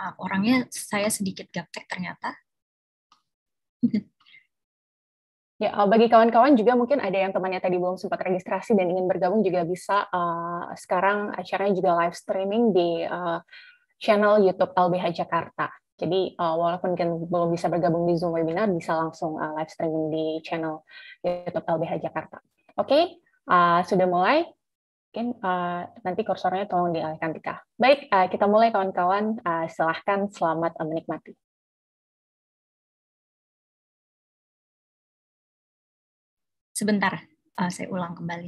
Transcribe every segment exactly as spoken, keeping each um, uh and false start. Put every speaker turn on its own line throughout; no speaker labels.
Uh, orangnya saya sedikit gaptek ternyata.
Ya, bagi kawan-kawan juga mungkin ada yang temannya tadi belum sempat registrasi dan ingin bergabung juga bisa. Uh, sekarang acaranya juga live streaming di uh, channel YouTube L B H Jakarta. Jadi uh, walaupun kan belum bisa bergabung di Zoom webinar, bisa langsung uh, live streaming di channel YouTube L B H Jakarta. Oke, okay? uh, sudah mulai. Mungkin uh, nanti kursornya tolong dialihkan Tika. Baik, uh, kita mulai kawan-kawan. Uh, silahkan, selamat uh, menikmati.
Sebentar, uh, saya ulang kembali.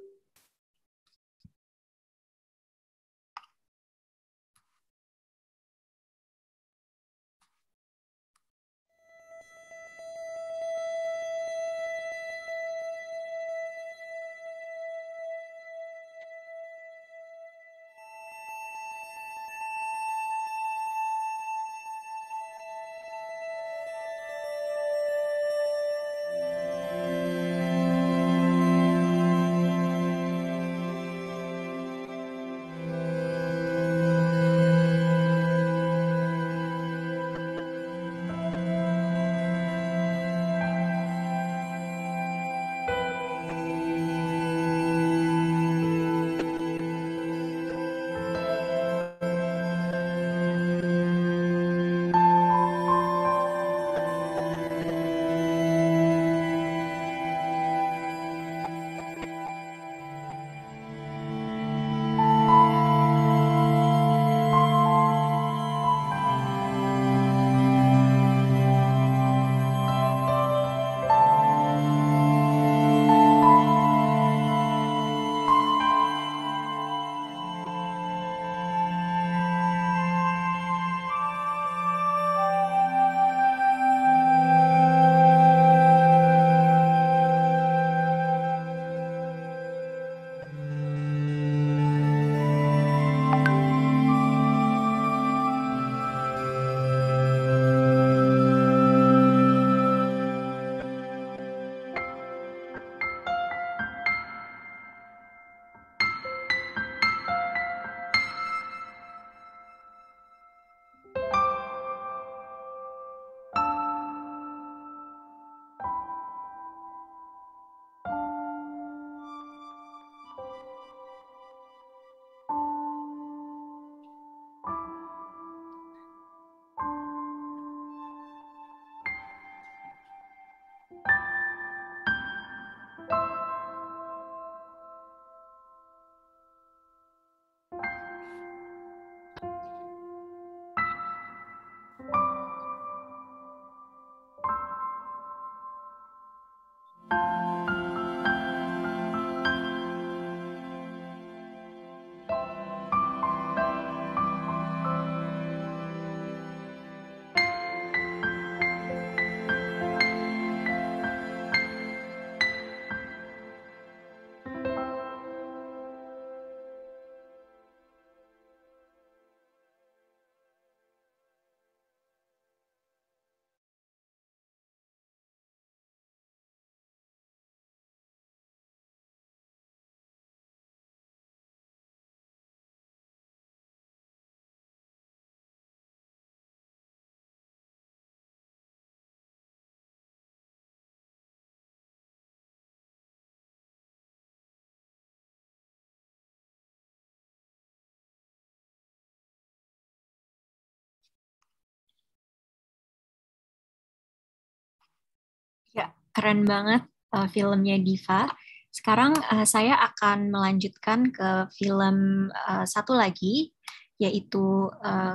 Ya, keren banget uh, filmnya Diva. Sekarang uh, saya akan melanjutkan ke film uh, satu lagi, yaitu uh,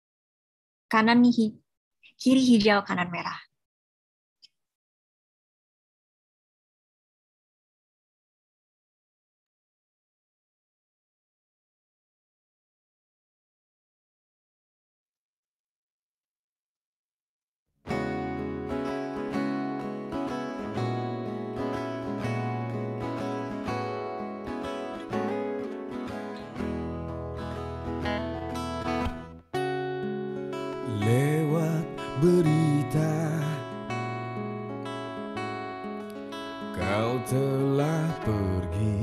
kanan hi- kiri hijau kanan merah.
Lewat berita kau telah pergi,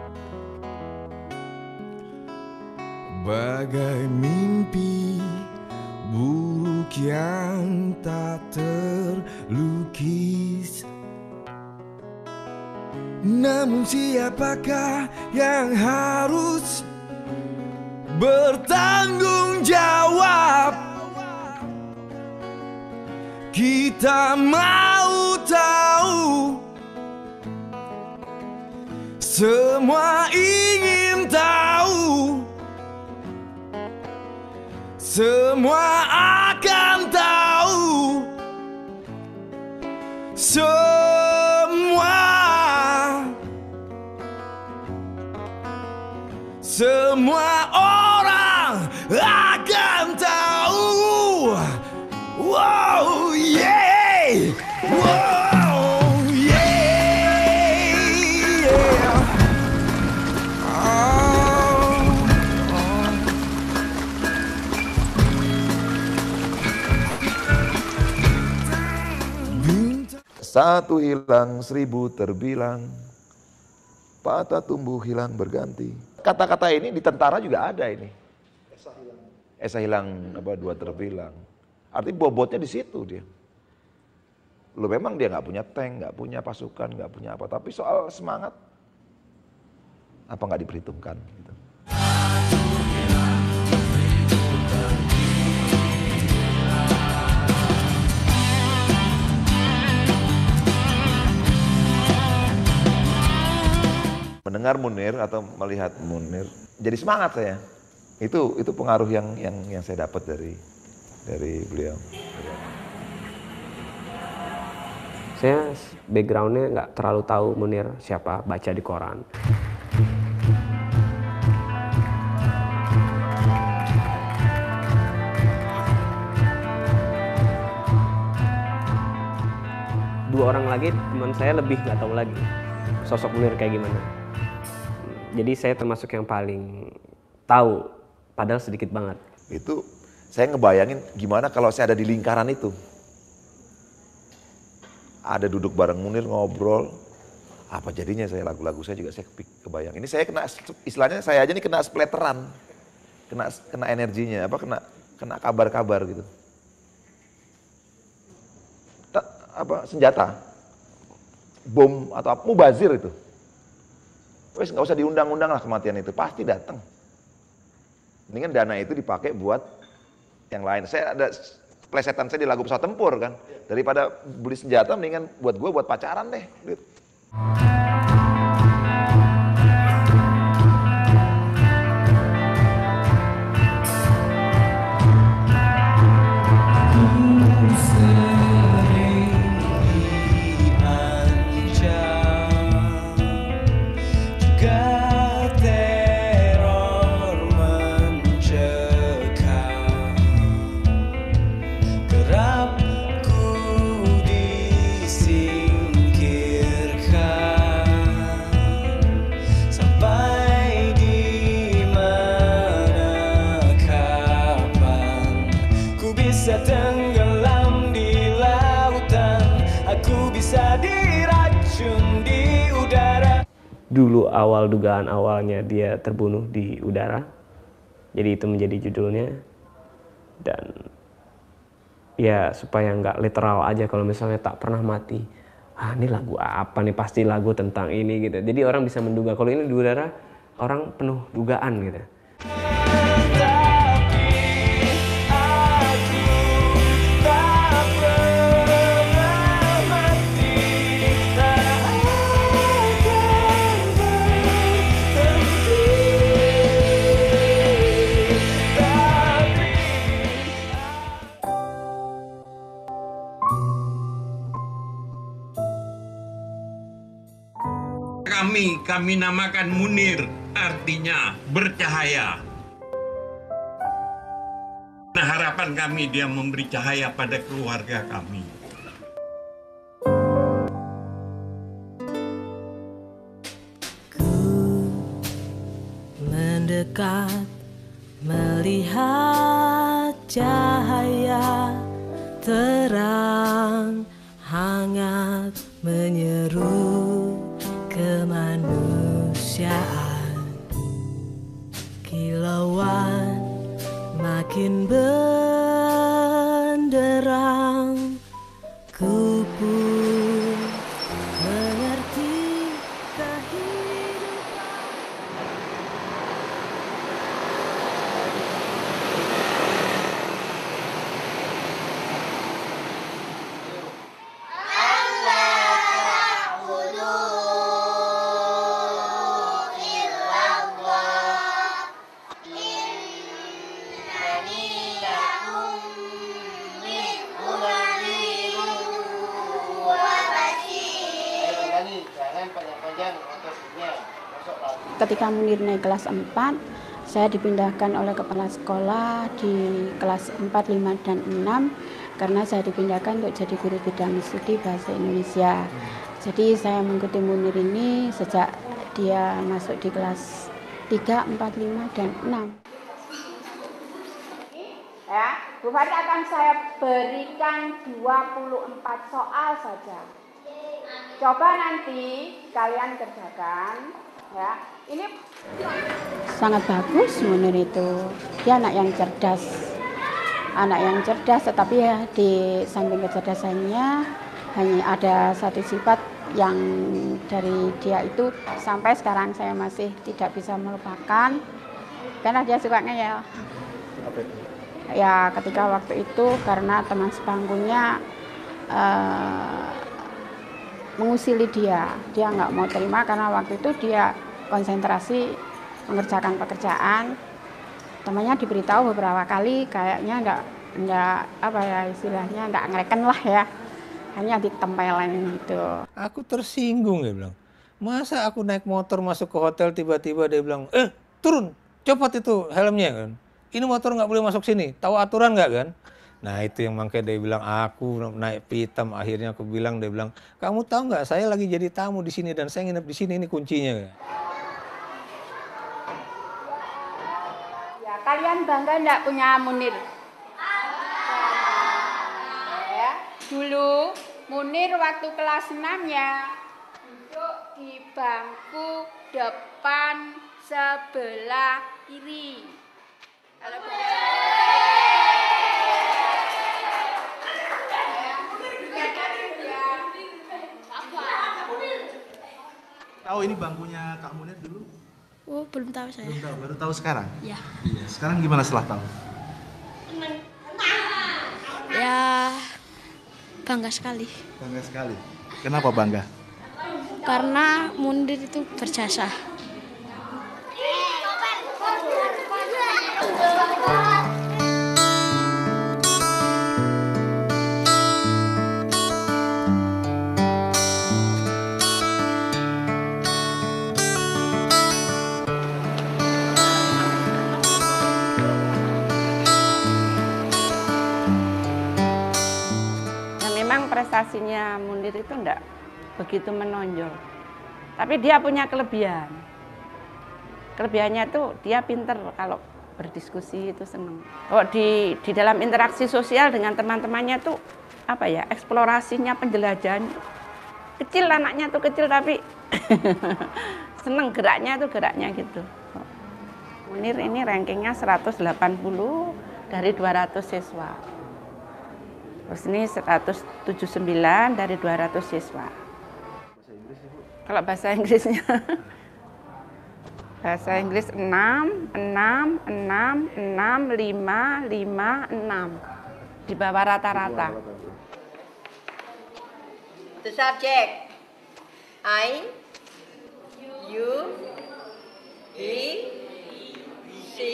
bagai mimpi buruk yang tak terlukis. Namun siapakah yang harus bertanggung jawab? Kita mau tahu, semua ingin tahu, semua akan tahu, semua, semua orang akan tahu. Wow, yeah, wow, yeah, yeah. Oh, oh.
Satu hilang, seribu terbilang, patah tumbuh hilang berganti. Kata-kata ini di tentara juga ada ini. Esa hilang, Esa hilang apa dua terbilang. Artinya bobotnya di situ dia. Lo memang dia nggak punya tank, nggak punya pasukan, nggak punya apa. Tapi soal semangat, apa nggak diperhitungkan? Gitu. Mendengar Munir atau melihat Munir, jadi semangat saya. Itu itu pengaruh yang yang yang saya dapat dari dari beliau.
Saya backgroundnya nggak terlalu tahu Munir siapa, baca di koran. Dua orang lagi teman saya lebih nggak tahu lagi sosok Munir kayak gimana. Jadi saya termasuk yang paling tahu, padahal sedikit banget.
Itu saya ngebayangin gimana kalau saya ada di lingkaran itu. Ada duduk bareng Munir ngobrol, apa jadinya saya lagu-lagu saya juga saya kebayang. Ini saya kena, istilahnya saya aja nih kena splatteran, kena kena energinya, apa kena kena kabar-kabar gitu. Tak, apa senjata, bom atau apa, mubazir itu. Wes nggak usah diundang-undang lah kematian itu, pasti datang. Mendingan dana itu dipakai buat yang lain. Saya ada plesetan saya di lagu pesawat tempur kan, daripada beli senjata mendingan buat gue buat pacaran deh.
Tenggelam di lautan, aku bisa diracun di udara.
Dulu awal dugaan awalnya dia terbunuh di udara, jadi itu menjadi judulnya. Dan ya supaya nggak literal aja kalau misalnya tak pernah mati. Ah ini lagu apa nih, pasti lagu tentang ini gitu. Jadi orang bisa menduga kalau ini di udara, orang penuh dugaan gitu.
Kami, kami namakan Munir, artinya bercahaya. Nah, harapan kami dia memberi cahaya pada keluarga kami.
Ku mendekat, melihat cahaya terang, hangat menyeru kemanusiaan. Kilauan makin ber
ketika Munir naik kelas empat, saya dipindahkan oleh kepala sekolah di kelas empat, lima, dan enam karena saya dipindahkan untuk jadi guru bidang studi bahasa Indonesia. Jadi saya mengikuti Munir ini sejak dia masuk di kelas tiga, empat, lima, dan enam. Ya, Bu Fati akan saya berikan dua puluh empat soal saja. Coba nanti kalian kerjakan, ya. Ini sangat bagus Munir itu. Dia anak yang cerdas. Anak yang cerdas, tetapi ya di samping kecerdasannya hanya ada satu sifat yang dari dia itu sampai sekarang saya masih tidak bisa melupakan. Karena dia suka ngeyel. Ya ketika waktu itu karena teman sepangkunya uh, mengusili dia, dia nggak mau terima karena waktu itu dia konsentrasi mengerjakan pekerjaan. Temannya diberitahu beberapa kali, kayaknya nggak nggak apa ya istilahnya nggak ngereken lah ya, hanya ditempelin gitu.
Aku tersinggung, dia bilang. Masa aku naik motor masuk ke hotel tiba-tiba dia bilang, eh turun, copot itu helmnya kan. Ini motor nggak boleh masuk sini, tahu aturan nggak kan? Nah itu yang makanya dia bilang, aku naik pitam. Akhirnya aku bilang, dia bilang, kamu tahu nggak saya lagi jadi tamu di sini dan saya nginep di sini, ini kuncinya.
Ya, kalian bangga nggak punya Munir? Ya, dulu Munir waktu kelas enam ya, duduk di bangku depan sebelah kiri. Kalau
tahu ini bangkunya Kak Munir dulu?
Oh, belum tahu saya.
Belum tahu, baru tahu sekarang?
Ya.
Iya. Sekarang gimana setelah tahu?
Ya, bangga sekali.
Bangga sekali. Kenapa bangga?
Karena Munir itu berjasa.
Prestasinya Munir itu enggak begitu menonjol, tapi dia punya kelebihan. Kelebihannya itu dia pinter kalau berdiskusi itu seneng. Oh, di di dalam interaksi sosial dengan teman-temannya tuh apa ya, eksplorasinya, penjelajahan. Kecil anaknya tuh kecil tapi seneng geraknya tuh geraknya gitu. Munir ini rankingnya seratus delapan puluh dari dua ratus siswa. Terus ini seratus tujuh puluh sembilan dari dua ratus siswa. Bahasa Inggris, Ibu? Kalau bahasa Inggrisnya, bahasa Inggris enam, enam, enam, enam, lima, lima, enam. Di bawah rata-rata.
The subject, I, you, he, she,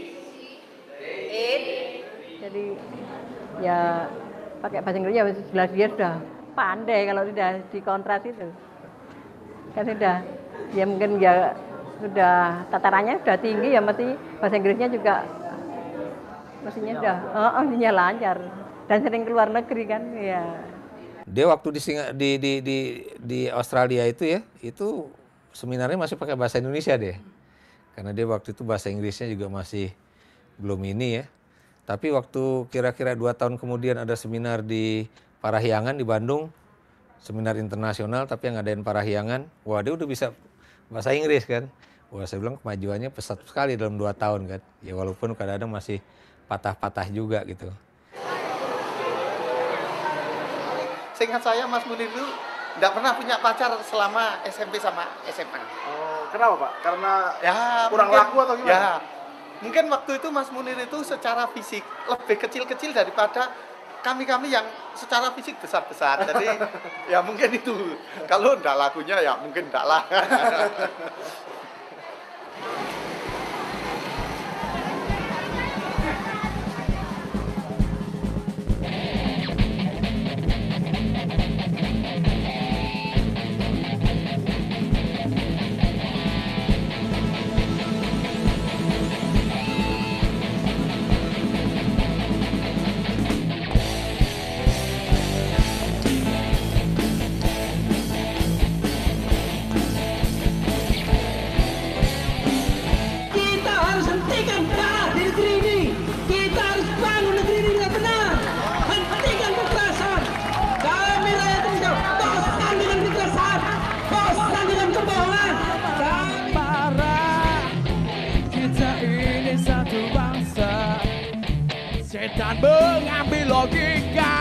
it.
Jadi ya pakai bahasa Inggris ya sebelah dia sudah pandai kalau sudah di kontras itu kan sudah ya mungkin ya sudah tatarannya sudah tinggi ya mesti bahasa Inggrisnya juga mestinya sudah oh, oh lancar dan sering keluar negeri kan ya.
Dia waktu di di di di, di Australia itu ya itu seminarnya masih pakai bahasa Indonesia deh karena dia waktu itu bahasa Inggrisnya juga masih belum ini ya. Tapi waktu kira-kira dua tahun kemudian ada seminar di Parahyangan di Bandung, seminar internasional tapi yang ngadain Parahyangan, wah dia udah bisa bahasa Inggris kan. Wah saya bilang kemajuannya pesat sekali dalam dua tahun kan. Ya walaupun kadang-kadang masih patah-patah juga gitu.
Seingat saya Mas Munir itu nggak pernah punya pacar selama S M P sama S M A.
Oh, kenapa Pak? Karena
ya,
kurang
mungkin,
laku atau gimana?
Ya, mungkin waktu itu Mas Munir itu secara fisik lebih kecil-kecil daripada kami-kami yang secara fisik besar-besar. Jadi ya mungkin itu. Kalau enggak lakunya ya mungkin enggak lah.
Bukan mengambil logika.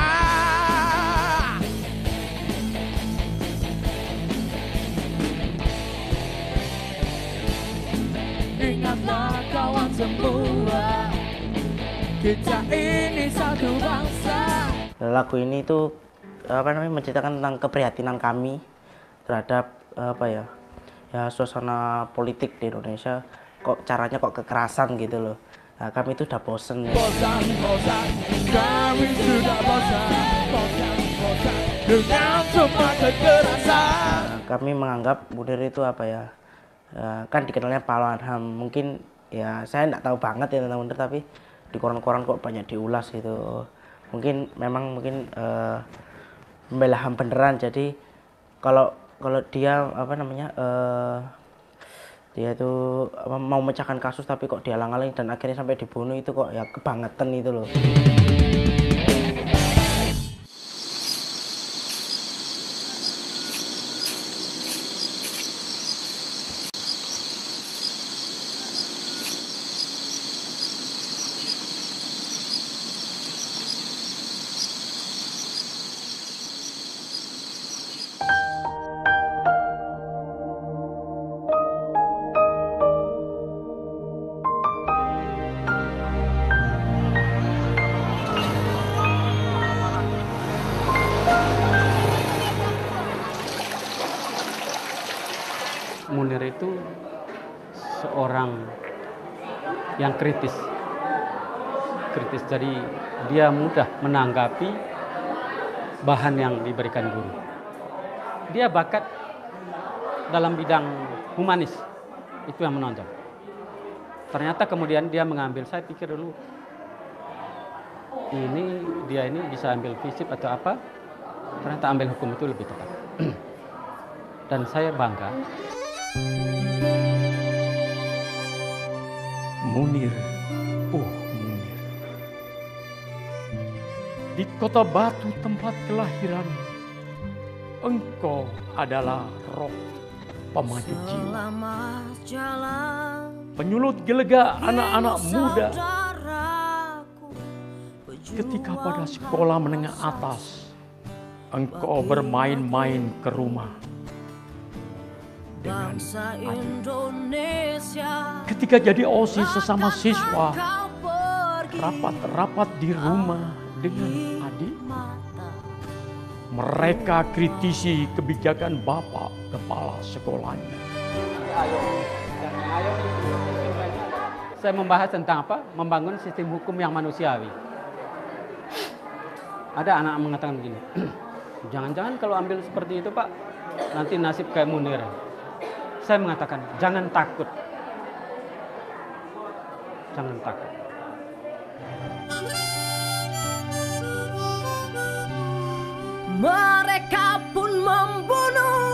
Ingatlah kawan semua, kita ini satu bangsa.
Lagu ini tuh apa namanya menceritakan tentang keprihatinan kami terhadap apa ya ya suasana politik di Indonesia, kok caranya kok kekerasan gitu loh. Nah, kami itu udah bosen.
Bosan, bosan, kami sudah bosan, bosan, bosan dengan semua kekerasan.
Nah, kami menganggap Munir itu apa ya, ya kan dikenalnya pahlawan H A M. Mungkin ya saya nggak tahu banget ya tentang Munir, tapi di koran-koran kok banyak diulas gitu. Mungkin memang mungkin uh, membela H A M beneran. Jadi kalau kalau dia apa namanya uh, dia tuh mau memecahkan kasus tapi kok dihalang-halangi dan akhirnya sampai dibunuh, itu kok ya kebangetan itu loh.
Munir itu seorang yang kritis, kritis. Jadi dia mudah menanggapi bahan yang diberikan guru. Dia bakat dalam bidang humanis, itu yang menonjol. Ternyata kemudian dia mengambil, saya pikir dulu ini dia ini bisa ambil fisip atau apa, ternyata ambil hukum itu lebih tepat. Dan saya bangga.
Munir, oh Munir, di kota Batu tempat kelahiran, engkau adalah roh pemaju jiwa, penyulut gelega anak-anak muda. Ketika pada sekolah menengah atas, engkau bermain-main ke rumah dengan Indonesia. Ketika jadi OSIS sesama siswa, rapat-rapat di rumah dengan adik. Mereka kritisi kebijakan bapak kepala sekolahnya.
Saya membahas tentang apa? Membangun sistem hukum yang manusiawi. Ada anak mengatakan begini, jangan-jangan kalau ambil seperti itu Pak, nanti nasib kayak Munir. Saya mengatakan, jangan takut. Jangan takut.
Mereka pun membunuh.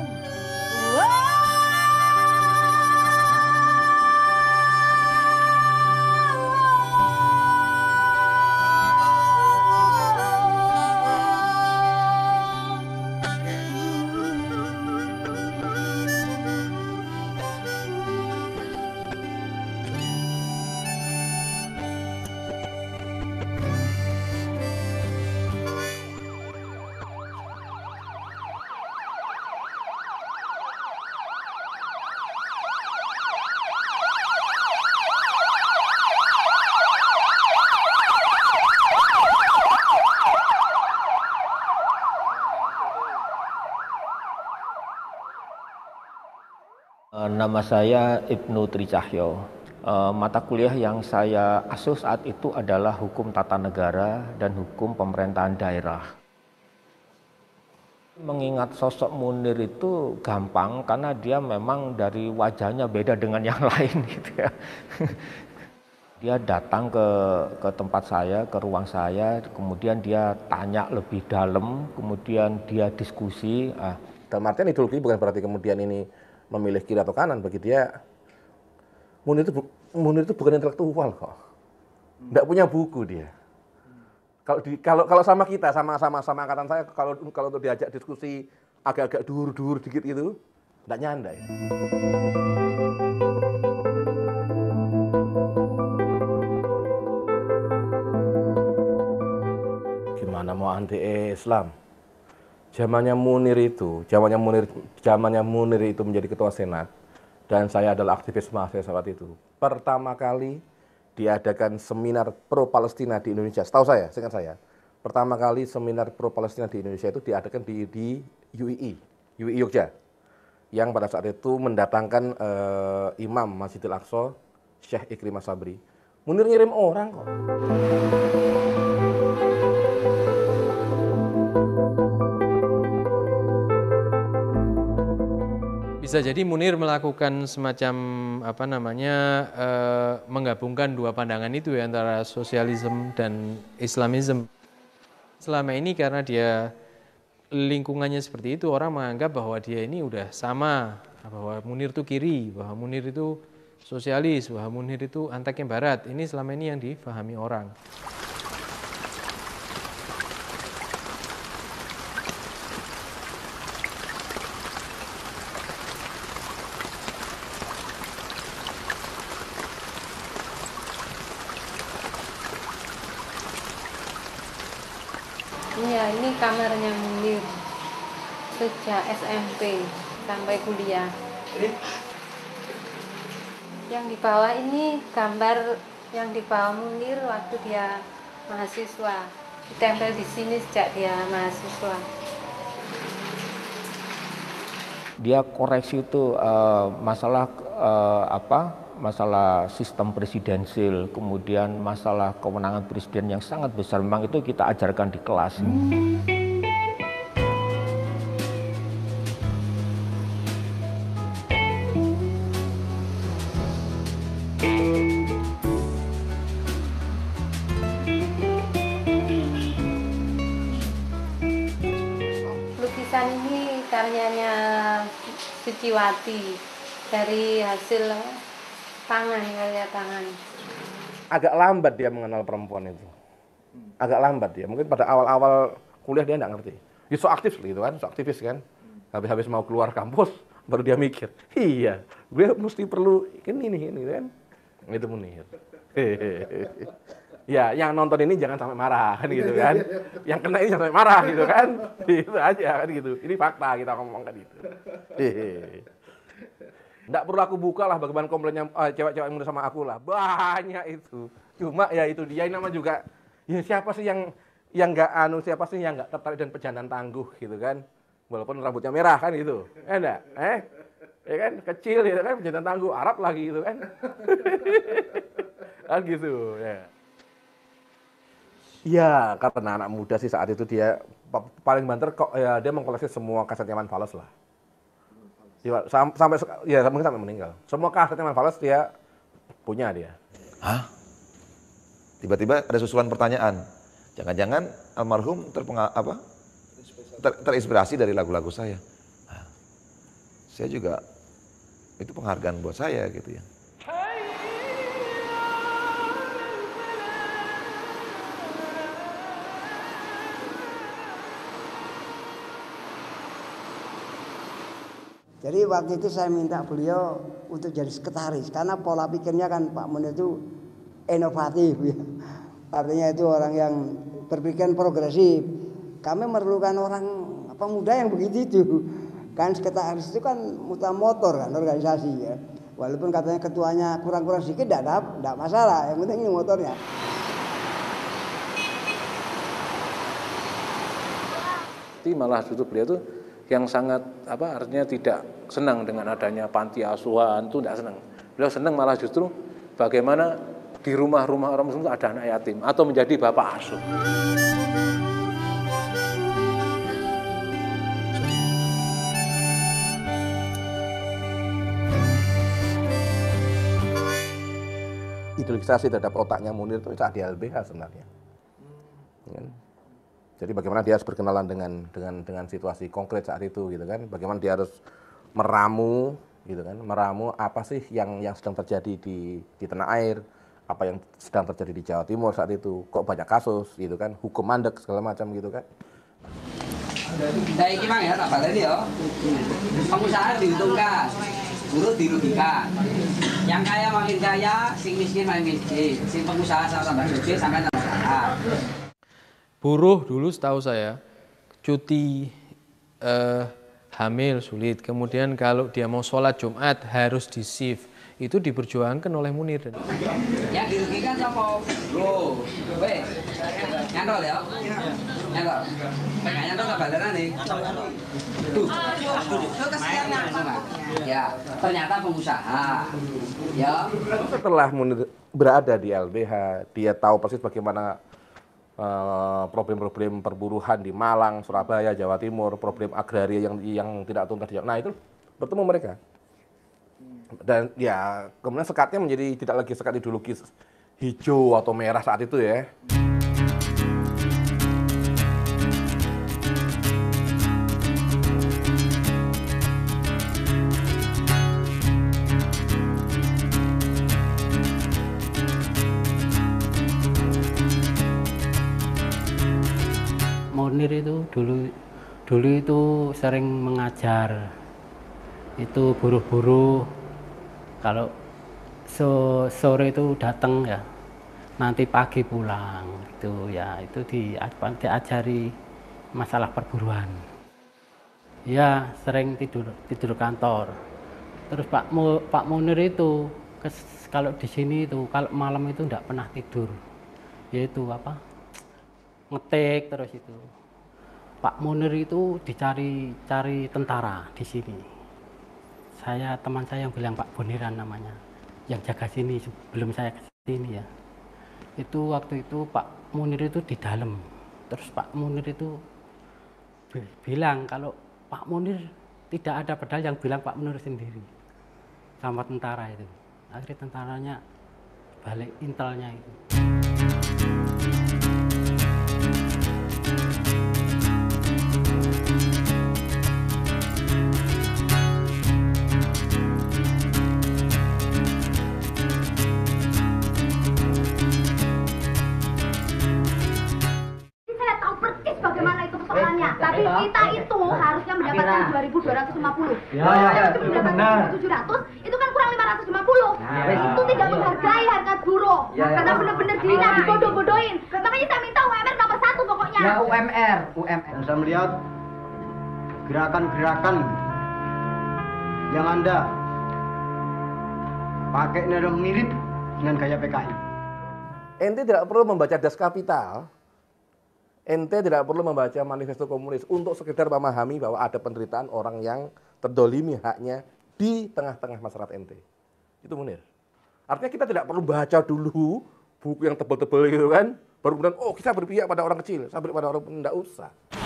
Nama saya Ibnu Tricahyo. Mata kuliah yang saya asuh saat itu adalah Hukum Tata Negara dan Hukum Pemerintahan Daerah. Mengingat sosok Munir itu gampang karena dia memang dari wajahnya beda dengan yang lain gitu ya. Dia datang ke ke tempat saya, ke ruang saya, kemudian dia tanya lebih dalam, kemudian dia diskusi. Ah.
Dalam artian ideologi bukan berarti kemudian ini memilih kiri atau kanan. Bagi dia, Munir itu, Munir itu bukan intelektual kok. Nggak punya buku dia. Kalau di, kalau kalau sama kita, sama sama sama angkatan saya, kalau kalau untuk diajak diskusi agak-agak dur-dur dikit gitu, nggak nyandai. anti-Islam. Zamannya Munir itu, zamannya Munir, zamannya Munir itu menjadi ketua Senat, dan saya adalah aktivis mahasiswa saat itu. Pertama kali diadakan seminar pro-Palestina di Indonesia, setahu saya, seingat saya. Pertama kali seminar pro-Palestina di Indonesia itu diadakan di, di U I I, U I I Yogyakarta, yang pada saat itu mendatangkan uh, Imam Masjidil Aqsa, Syekh Ikrimah Sabri. Munir ngirim orang kok.
Bisa jadi Munir melakukan semacam apa namanya eh, menggabungkan dua pandangan itu ya, antara sosialisme dan Islamisme. Selama ini karena dia lingkungannya seperti itu, orang menganggap bahwa dia ini udah sama, bahwa Munir itu kiri, bahwa Munir itu sosialis, bahwa Munir itu anteknya barat. Ini selama ini yang difahami orang.
Iya, ini kamarnya Munir sejak S M P sampai kuliah. Yang di bawah ini gambar yang di bawah Munir waktu dia mahasiswa. Ditempel di sini sejak dia mahasiswa.
Dia koreksi itu uh, masalah uh, apa? Masalah sistem presidensil, kemudian masalah kewenangan presiden yang sangat besar, memang itu kita ajarkan di kelas.
Lukisan ini karyanya Suciwati dari hasil tangan, karya tangan.
Agak lambat dia mengenal perempuan itu. Agak lambat dia. Mungkin pada awal-awal kuliah dia nggak ngerti. Dia so aktif gitu kan, so aktivis kan. Habis-habis mau keluar kampus, baru dia mikir, iya, gue mesti perlu ini nih, ini kan. Itu Munir. Ya, yang nonton ini jangan sampai marah kan gitu kan. Yang kena ini jangan sampai marah gitu kan. Itu aja kan gitu. Ini fakta kita ngomong kan gitu. Nggak perlu aku buka lah bagaimana komplainnya uh, cewek-cewek yang muda sama aku lah. Banyak itu. Cuma ya itu dia nama juga. Ya siapa sih yang yang nggak anu, siapa sih yang nggak tertarik dan pejantan tangguh gitu kan. Walaupun rambutnya merah kan gitu. Enggak? Eh? Ya kan kecil gitu kan, pejantan tangguh, Arab lagi gitu kan. Kan gitu ya. Ya, karena anak muda sih saat itu dia paling banter kok ya, dia mengkoleksi semua kaset Eman Fals lah. Ya, sampai ya mungkin sampai meninggal. Semua kaset Eman Fals dia punya dia.
Hah? Tiba-tiba ada susulan pertanyaan. Jangan-jangan almarhum terpengal apa? Ter, terinspirasi dari lagu-lagu saya. Nah, saya juga itu penghargaan buat saya gitu ya.
Jadi waktu itu saya minta beliau untuk jadi sekretaris karena pola pikirnya kan Pak Munir itu inovatif ya. Artinya itu orang yang berpikir progresif. Kami memerlukan orang apa muda yang begitu itu. Kan sekretaris itu kan muter motor kan organisasi ya. Walaupun katanya ketuanya kurang-kurang sedikit tidak tidak masalah, yang penting ini motornya.
Tapi malah justru beliau tuh yang sangat apa artinya tidak senang dengan adanya panti asuhan, itu tidak senang. Beliau senang malah justru bagaimana di rumah-rumah orang Muslim itu ada anak yatim atau menjadi bapak asuh.
Idealisasi terhadap otaknya Munir itu saat di L B H sebenarnya. Ya. Jadi bagaimana dia harus berkenalan dengan dengan dengan situasi konkret saat itu gitu kan. Bagaimana dia harus meramu gitu kan, meramu apa sih yang yang sedang terjadi di di tanah air, apa yang sedang terjadi di Jawa Timur saat itu. Kok banyak kasus gitu kan, hukum mandek segala macam gitu kan.
Dari gimana ya tak baleni ya. Pengusaha diuntungkan, buruh dirugikan. Yang kaya makin kaya, sing miskin makin miskin. Sing pengusaha sama tambah duit sampai tambah usaha.
buruh dulu setahu saya cuti eh, hamil sulit. Kemudian kalau dia mau sholat Jumat harus di shift. Itu diperjuangkan oleh Munir.
Yang dirugikan siapa? Bro, weh, nyantol ya? Nyantol. Pengen nyantol nggak baleran nih? Tuh, ya, ternyata pengusaha. Ya.
Setelah Munir berada di L B H, dia tahu persis bagaimana problem-problem uh, perburuhan di Malang, Surabaya, Jawa Timur, problem agraria yang yang tidak tuntas dijawab. Nah itu bertemu mereka. Dan ya kemudian sekatnya menjadi tidak lagi sekat ideologis hijau atau merah saat itu ya.
Munir itu dulu dulu itu sering mengajar, itu buruh-buruh kalau so, sore itu datang ya, nanti pagi pulang itu ya, itu di, diajari masalah perburuan. Ya sering tidur tidur kantor. Terus Pak Mu, Pak Munir itu kes, kalau di sini itu kalau malam itu enggak pernah tidur, yaitu apa? Ngetik terus itu. Pak Munir itu dicari-cari tentara di sini. Saya teman saya yang bilang Pak Boniran namanya, yang jaga sini sebelum saya ke sini ya. Itu waktu itu Pak Munir itu di dalam. Terus Pak Munir itu bilang kalau Pak Munir tidak ada, padahal yang bilang Pak Munir sendiri sama tentara itu. Akhirnya tentaranya balik intelnya itu.
Tapi kita itu harusnya mendapatkan dua ribu dua ratus lima puluh.
Ya, ya, ya,
itu mendapatkan tujuh ratus, itu kan kurang lima ratus lima puluh. Nah, itu tidak menghargai harga buruh. Ya, ya, karena benar-benar dihina, dibodoh-bodohin. Makanya saya minta U M R nomor satu pokoknya.
Ya, U M R, U M R. Saya melihat gerakan-gerakan yang Anda pakai ini adalah mirip dengan gaya P K I.
Ente tidak perlu membaca Das Kapital. Ente tidak perlu membaca manifesto komunis untuk sekedar memahami bahwa ada penderitaan orang yang terdolimi haknya di tengah-tengah masyarakat ente. Itu Munir. Artinya kita tidak perlu baca dulu buku yang tebal-tebal gitu kan, baru kemudian oh kita berpihak pada orang kecil, sampai pada orang tidak usah.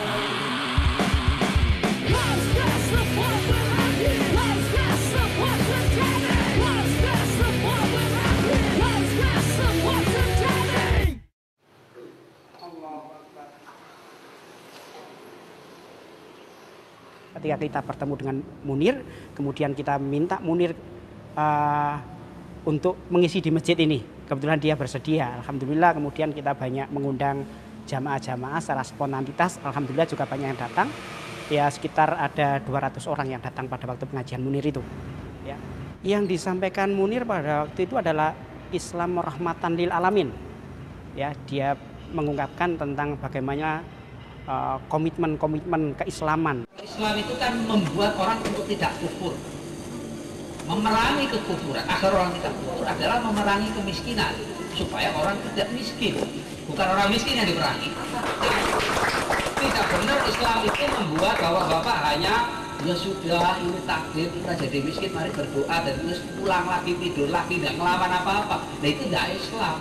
Ketika kita bertemu dengan Munir, kemudian kita minta Munir uh, untuk mengisi di masjid ini. Kebetulan dia bersedia, alhamdulillah. Kemudian kita banyak mengundang jamaah-jamaah secara spontanitas, alhamdulillah juga banyak yang datang. Ya sekitar ada dua ratus orang yang datang pada waktu pengajian Munir itu. Ya. Yang disampaikan Munir pada waktu itu adalah Islam rahmatan lil alamin. Ya, dia mengungkapkan tentang bagaimana komitmen-komitmen uh, keislaman.
Islam itu kan membuat orang untuk tidak kufur. Memerangi kekufuran, agar orang tidak kufur adalah memerangi kemiskinan. Supaya orang tidak miskin. Bukan orang miskin yang diperangi. Tidak benar Islam itu membuat bapak-bapak hanya ya sudah ini takdir kita jadi miskin, mari berdoa dan terus pulang lagi, tidur lagi, tidak melawan apa-apa. Nah itu tidak Islam.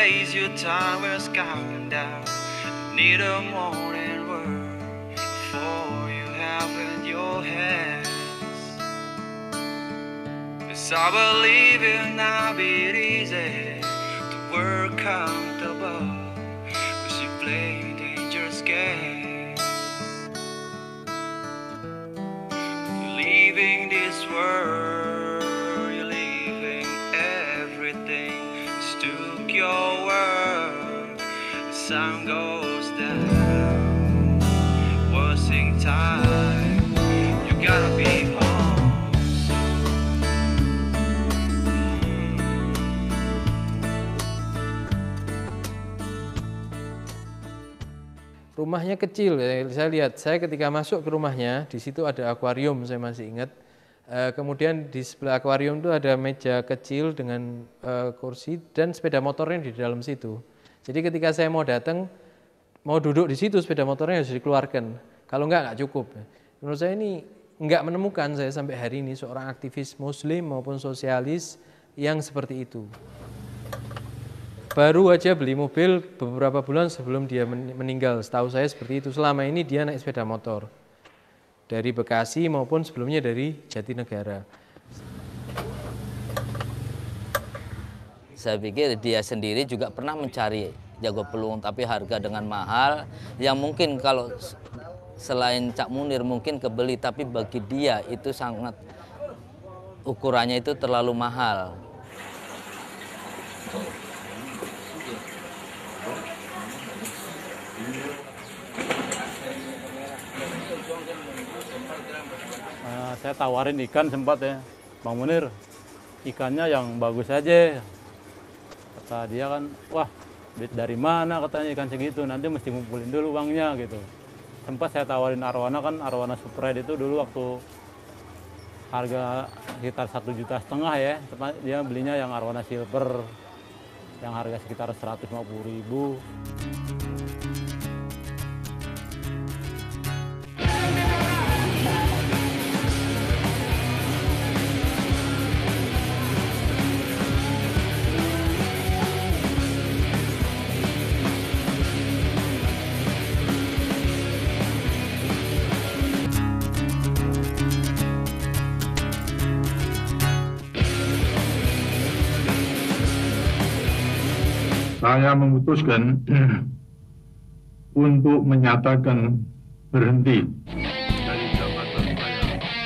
days your time is counting down. Need a morning word before you have in your hands. 'Cause I believe it'll not be easy to work comfortable, 'cause you're playing dangerous games. You're leaving this world, you're leaving everything. Just took your word, the sun goes down. Wasting time, you gotta be home.
Rumahnya kecil, saya lihat, saya ketika masuk ke rumahnya, di situ ada akuarium, saya masih ingat. E, kemudian di sebelah akuarium itu ada meja kecil dengan e, kursi dan sepeda motornya di dalam situ. Jadi ketika saya mau datang, mau duduk di situ, sepeda motornya harus dikeluarkan. Kalau enggak, enggak cukup. Menurut saya ini enggak menemukan saya sampai hari ini seorang aktivis muslim maupun sosialis yang seperti itu. Baru aja beli mobil beberapa bulan sebelum dia meninggal, setahu saya seperti itu. Selama ini dia naik sepeda motor dari Bekasi maupun sebelumnya dari Jatinegara.
Saya pikir dia sendiri juga pernah mencari jago peluang, tapi harga dengan mahal, yang mungkin kalau selain Cak Munir mungkin kebeli, tapi bagi dia itu sangat, ukurannya itu terlalu mahal.
Nah, saya tawarin ikan sempat ya, Bang Munir, ikannya yang bagus aja. Kata dia kan, wah duit dari mana katanya ikan segitu, nanti mesti ngumpulin dulu uangnya gitu. Sempat saya tawarin arwana kan, arwana spread itu dulu waktu harga sekitar satu juta setengah ya, dia belinya yang arwana silver, yang harga sekitar seratus lima puluh ribu.
Saya memutuskan untuk menyatakan berhenti dari jabatan saya.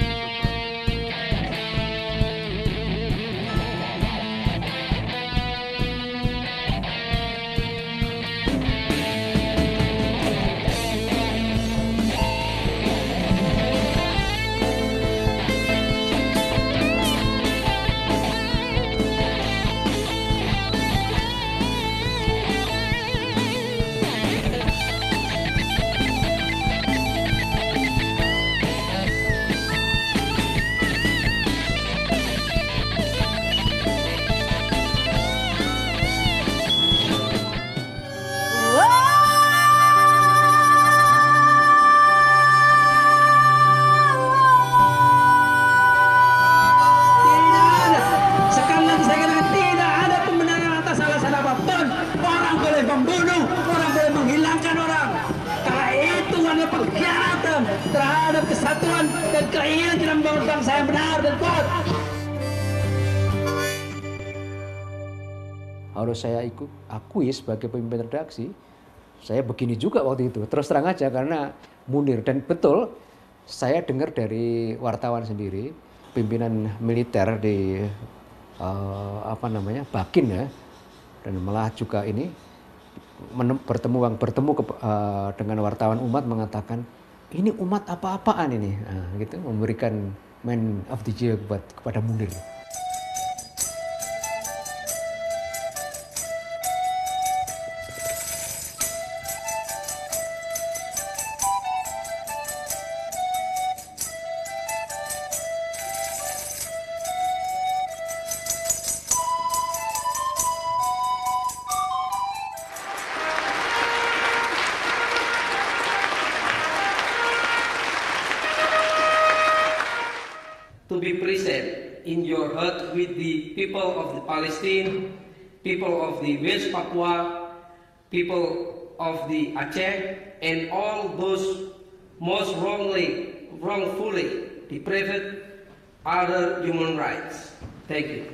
Terhadap kesatuan dan keinginan kita membangun bangsa yang benar dan kuat.
Harus saya ikut akui sebagai pemimpin redaksi, saya begini juga waktu itu. Terus terang aja karena Munir, dan betul saya dengar dari wartawan sendiri, pimpinan militer di uh, apa namanya Bakin ya, dan malah juga ini bertemu bertemu ke, uh, dengan wartawan Umat mengatakan, ini umat apa-apaan ini, nah, gitu, memberikan Man of the Year buat kepada Munir.
To be present in your heart with the people of the Palestine
people of the West Papua, people of the Aceh, and all those most wrongly, wrongfully deprived other human rights. Thank you.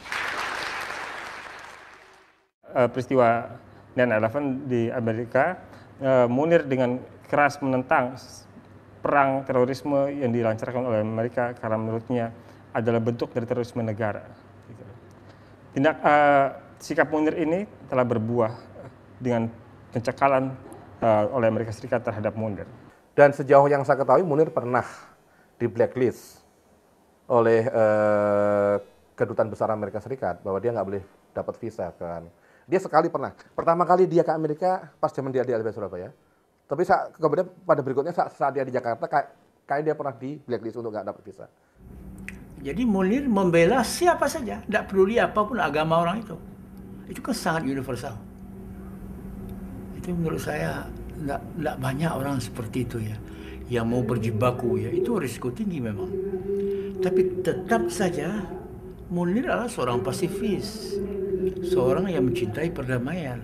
Uh, peristiwa nine eleven di Amerika, uh, Munir dengan keras menentang perang terorisme yang dilancarkan oleh Amerika karena menurutnya adalah bentuk dari terorisme negara. Tindak uh, sikap Munir ini telah berbuah dengan pencekalan uh, oleh Amerika Serikat terhadap Munir.
Dan sejauh yang saya ketahui, Munir pernah di blacklist oleh uh, kedutaan besar Amerika Serikat bahwa dia nggak boleh dapat visa kan. Dia sekali pernah. Pertama kali dia ke Amerika pas zaman dia di L B Surabaya. Tapi saat, kemudian pada berikutnya saat, saat dia di Jakarta kayak, kayak dia pernah di blacklist untuk nggak dapat visa.
Jadi Munir membela siapa saja, tidak peduli apapun agama orang itu. Itu kan sangat universal. Itu menurut saya tidak, tidak banyak orang seperti itu ya, yang mau berjibaku ya, itu risiko tinggi memang. Tapi tetap saja Munir adalah seorang pasifis, seorang yang mencintai perdamaian.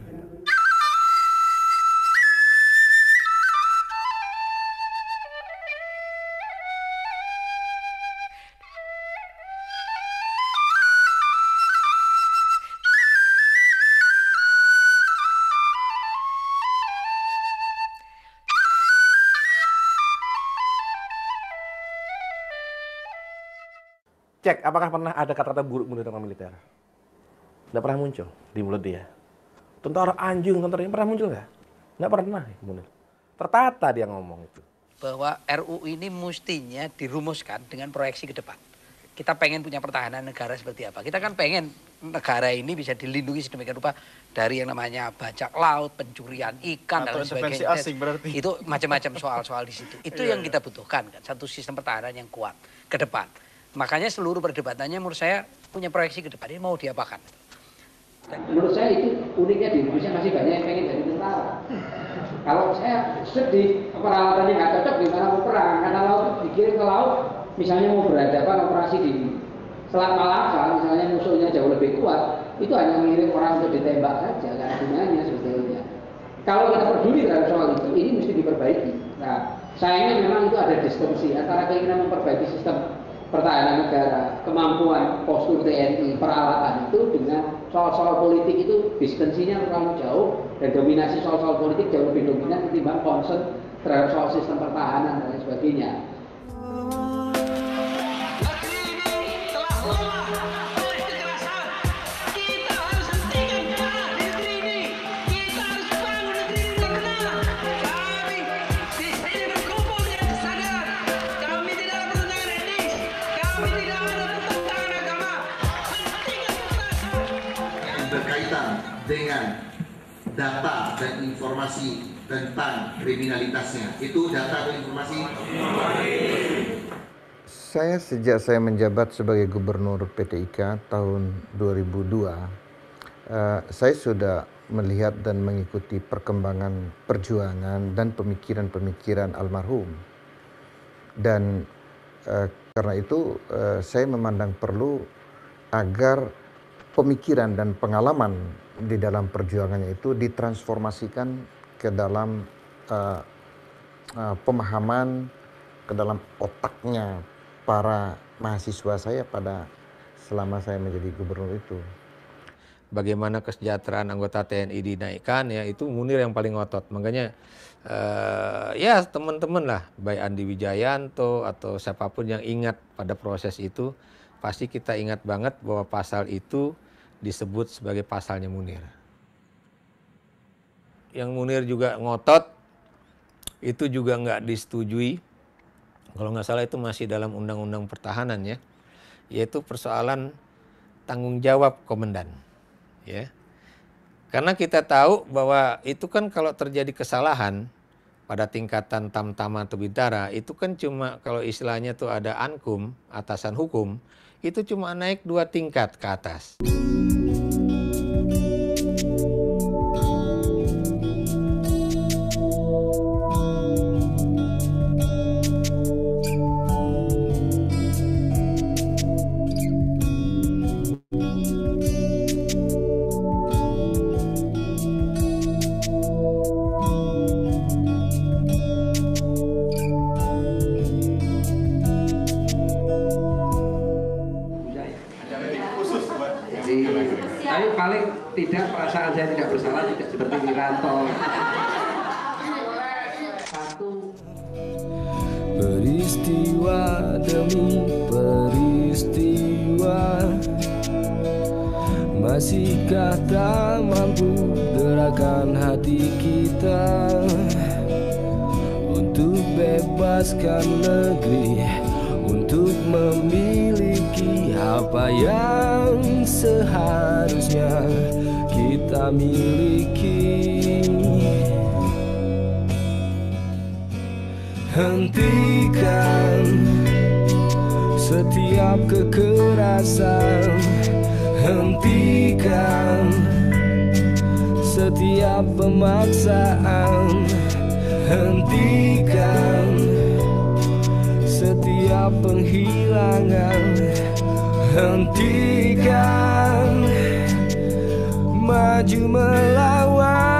Cek, apakah pernah ada kata-kata buruk Munir tentang militer? Tidak pernah muncul di mulut dia. Tentara anjing, tentara ini pernah muncul nggak? Nggak pernah, Munir. Tertata dia ngomong itu.
Bahwa R U U ini mestinya dirumuskan dengan proyeksi ke depan. Kita pengen punya pertahanan negara seperti apa. Kita kan pengen negara ini bisa dilindungi sedemikian rupa dari yang namanya bajak laut, pencurian ikan, dan lain sebagainya.
Asing berarti.
Itu macam-macam soal-soal di situ. Itu yang kita butuhkan kan, satu sistem pertahanan yang kuat ke depan. Makanya seluruh perdebatannya menurut saya punya proyeksi ke depan ini mau diapakan.
Menurut saya itu uniknya di Indonesia masih banyak yang pengen jadi tentara. Kalau saya sedih, peralatannya nggak cocok gimana mau perang, karena laut dikirim ke laut, misalnya mau berhadapan operasi di Selat Malaka, misalnya musuhnya jauh lebih kuat, itu hanya mengirim orang untuk ditembak saja, nggak ada gunanya sebetulnya. Kalau kita peduli terhadap soal itu, ini mesti diperbaiki. Nah, sayangnya memang itu ada distorsi antara keinginan memperbaiki sistem pertahanan negara, kemampuan postur T N I, peralatan itu dengan soal-soal politik itu distensinya terlalu jauh dan dominasi soal-soal politik jauh lebih dominan ketimbang concern terhadap soal sistem pertahanan dan lain sebagainya.
Dengan data dan informasi tentang kriminalitasnya. Itu data dan informasi.
Saya sejak saya menjabat sebagai gubernur P T I K tahun dua ribu dua, uh, saya sudah melihat dan mengikuti perkembangan perjuangan dan pemikiran-pemikiran almarhum. Dan uh, karena itu uh, saya memandang perlu agar pemikiran dan pengalaman di dalam perjuangannya itu ditransformasikan ke dalam uh, uh, pemahaman, ke dalam otaknya para mahasiswa saya pada selama saya menjadi gubernur itu.
Bagaimana kesejahteraan anggota T N I dinaikkan, ya itu Munir yang paling ngotot. Makanya uh, ya teman-teman lah, baik Andi Wijayanto atau siapapun yang ingat pada proses itu, pasti kita ingat banget bahwa pasal itu disebut sebagai pasalnya Munir. Yang Munir juga ngotot, itu juga nggak disetujui. Kalau nggak salah itu masih dalam undang-undang pertahanan ya, yaitu persoalan tanggung jawab komandan. Ya, karena kita tahu bahwa itu kan kalau terjadi kesalahan pada tingkatan tamtama atau bintara, itu kan cuma kalau istilahnya tuh ada ankum, atasan hukum, itu cuma naik dua tingkat ke atas.
paling tidak perasaan saya tidak bersalah tidak seperti Wiranto. Satu.
Peristiwa demi peristiwa, masihkah tak mampu gerakan hati kita untuk bebaskan negeri, untuk memiliki apa yang seharusnya kita miliki. Hentikan setiap kekerasan, hentikan setiap pemaksaan, hentikan setiap penghilangan, hentikan maju melawan.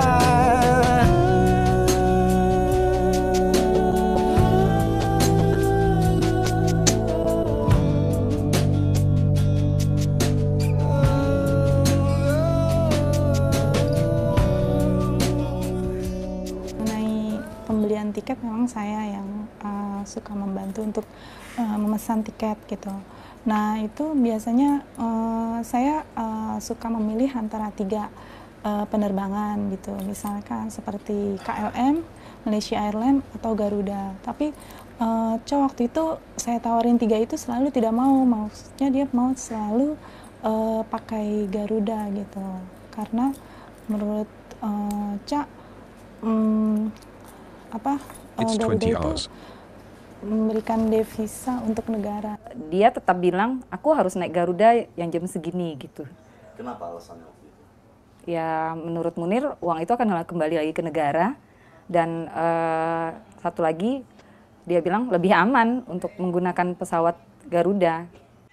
Tiket memang saya yang uh, suka membantu untuk uh, memesan tiket gitu. Nah itu biasanya uh, saya uh, suka memilih antara tiga uh, penerbangan gitu. Misalkan seperti K L M, Malaysia Airlines atau Garuda. Tapi uh, cowok waktu itu saya tawarin tiga itu selalu tidak mau. Maksudnya dia mau selalu uh, pakai Garuda gitu. Karena menurut uh, Cak um, apa uh, Garuda itu memberikan devisa untuk negara.
Dia tetap bilang aku harus naik Garuda yang jam segini gitu.
Kenapa alasannya waktu itu?
Ya menurut Munir uang itu akan kembali lagi ke negara, dan uh, satu lagi dia bilang lebih aman untuk menggunakan pesawat Garuda.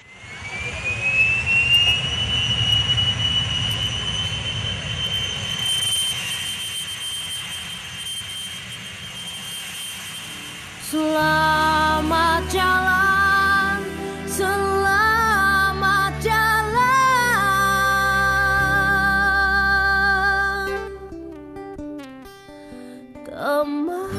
Selamat jalan, selamat jalan kemana.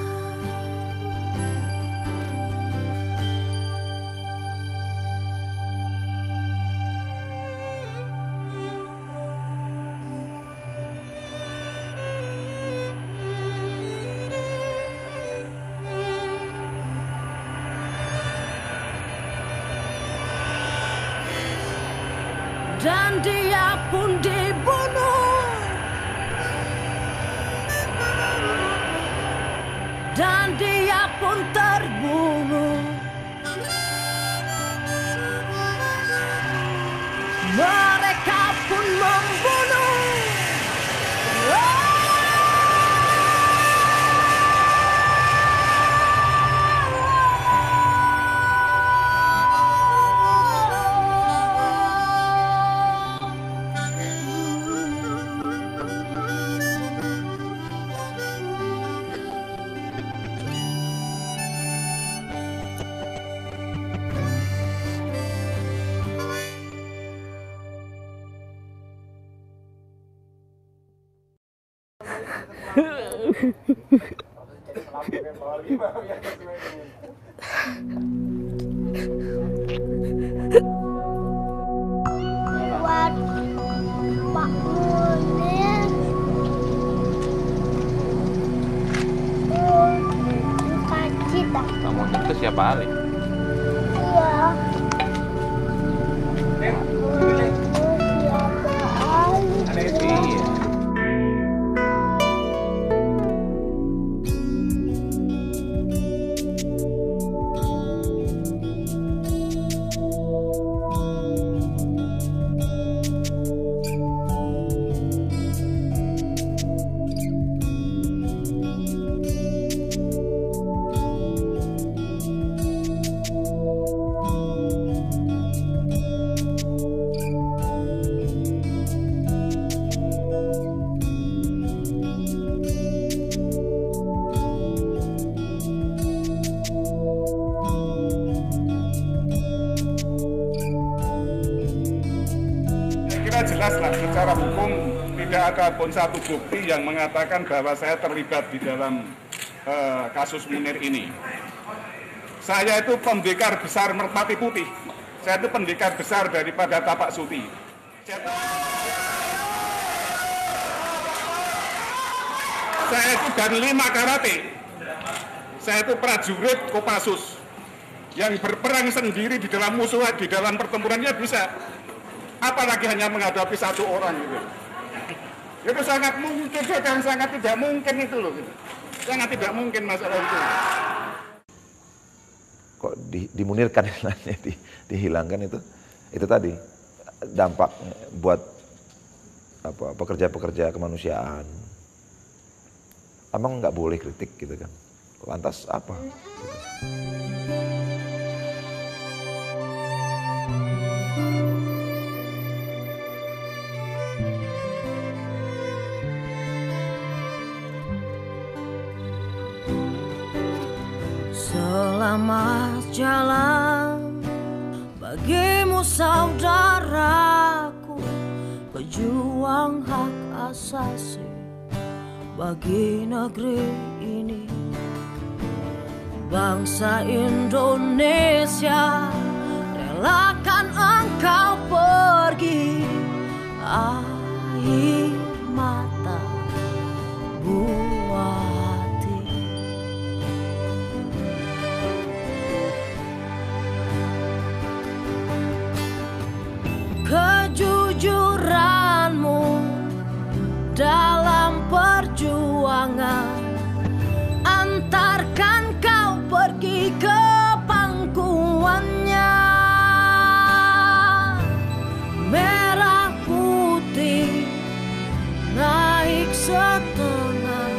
Dan dia pun dibunuh, dan dia pun terbunuh. Mereka pun membunuh.
Buat Pak Munir, bukan kita.
Pak Munir itu siapa Ali?
Iya. Pak Munir siapa Ali?
Iya.
saya jelas lah secara hukum tidak ada pun satu bukti yang mengatakan bahwa saya terlibat di dalam uh, kasus Munir ini. Saya itu pendekar besar Merpati Putih. Saya itu pendekar besar daripada Tapak Suti. Saya itu dan lima karate. Saya itu prajurit Kopassus yang berperang sendiri di dalam musuh, di dalam pertempurannya bisa. Apalagi hanya menghadapi satu orang gitu. Itu sangat mungkin dan sangat tidak mungkin itu loh. Gitu. Sangat tidak mungkin masalah itu.
Kok di, dimunirkan istilahnya, di, dihilangkan itu, itu tadi dampaknya buat apa pekerja-pekerja kemanusiaan. Emang nggak boleh kritik gitu kan? Lantas apa? Gitu.
Selamat jalan bagimu saudaraku, pejuang hak asasi bagi negeri ini. Bangsa Indonesia, relakan engkau pergi, air mata buah. Kejujuranmu dalam perjuangan antarkan kau pergi ke pangkuannya. Merah putih naik setengah,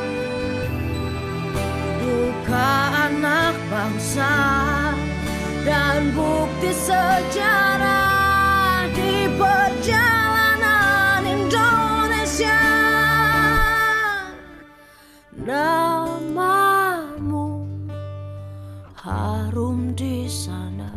duka anak bangsa dan bukti sejarah di perjalanan Indonesia. Namamu harum di sana.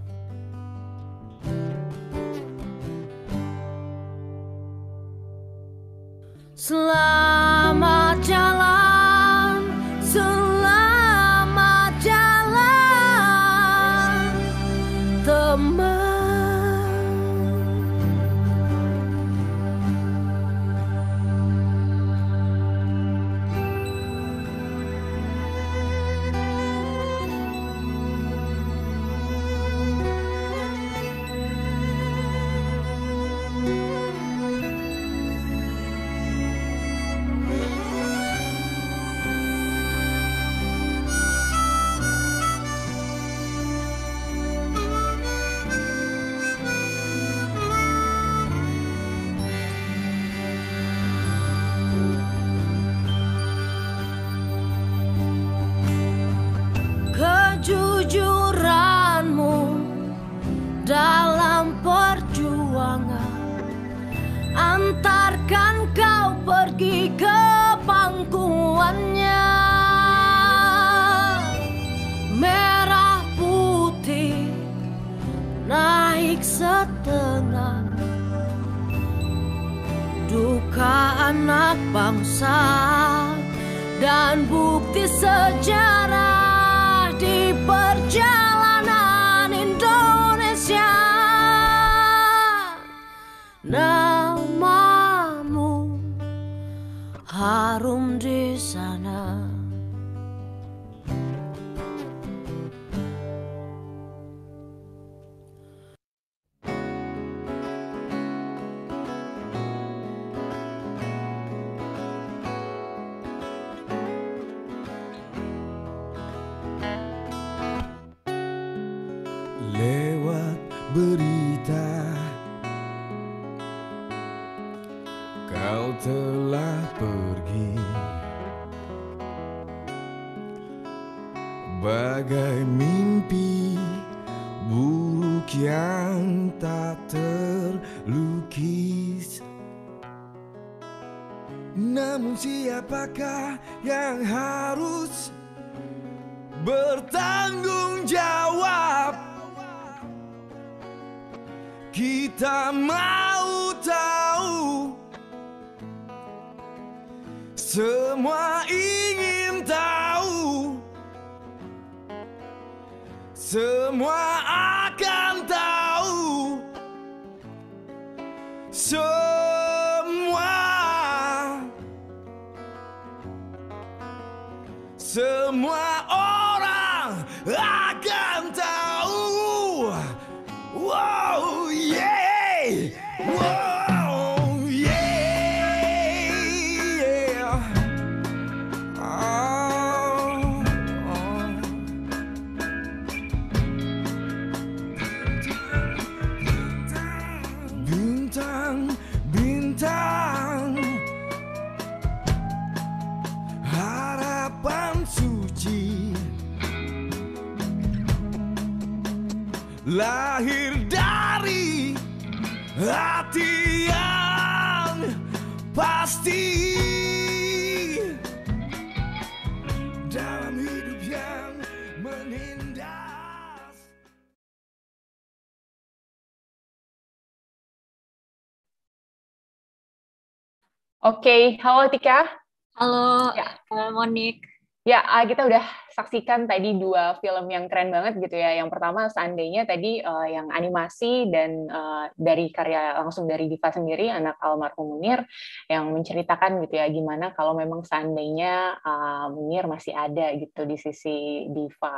Selamat jalan, selamat jalan, teman. Kejujuranmu dalam perjuangan antarkan kau pergi ke pangkuannya. Merah putih naik setengah, duka anak bangsa dan bukti sejarah di perjalanan Indonesia. Namamu harum di sana.
Lewat berita kau telah pergi, bagai mimpi buruk yang tak terlukis. Namun siapakah yang harus bertanggung jawab? Kita mau Semua ingin tahu, semua akan tahu, semua, semua orang akan tahu. Wow, yeah, wow, yeah, yeah. Oh, oh. Bintang, bintang, harapan suci lahir dari hati yang pasti dalam hidup yang menindas.
Oke, halo Tika.
Halo,
Ya,
uh, Monik.
ya ah, kita udah saksikan tadi dua film yang keren banget gitu ya. Yang pertama seandainya tadi eh, yang animasi dan eh, dari karya langsung dari Diva sendiri, anak almarhum Munir, yang menceritakan gitu ya gimana kalau memang seandainya eh, Munir masih ada gitu di sisi Diva.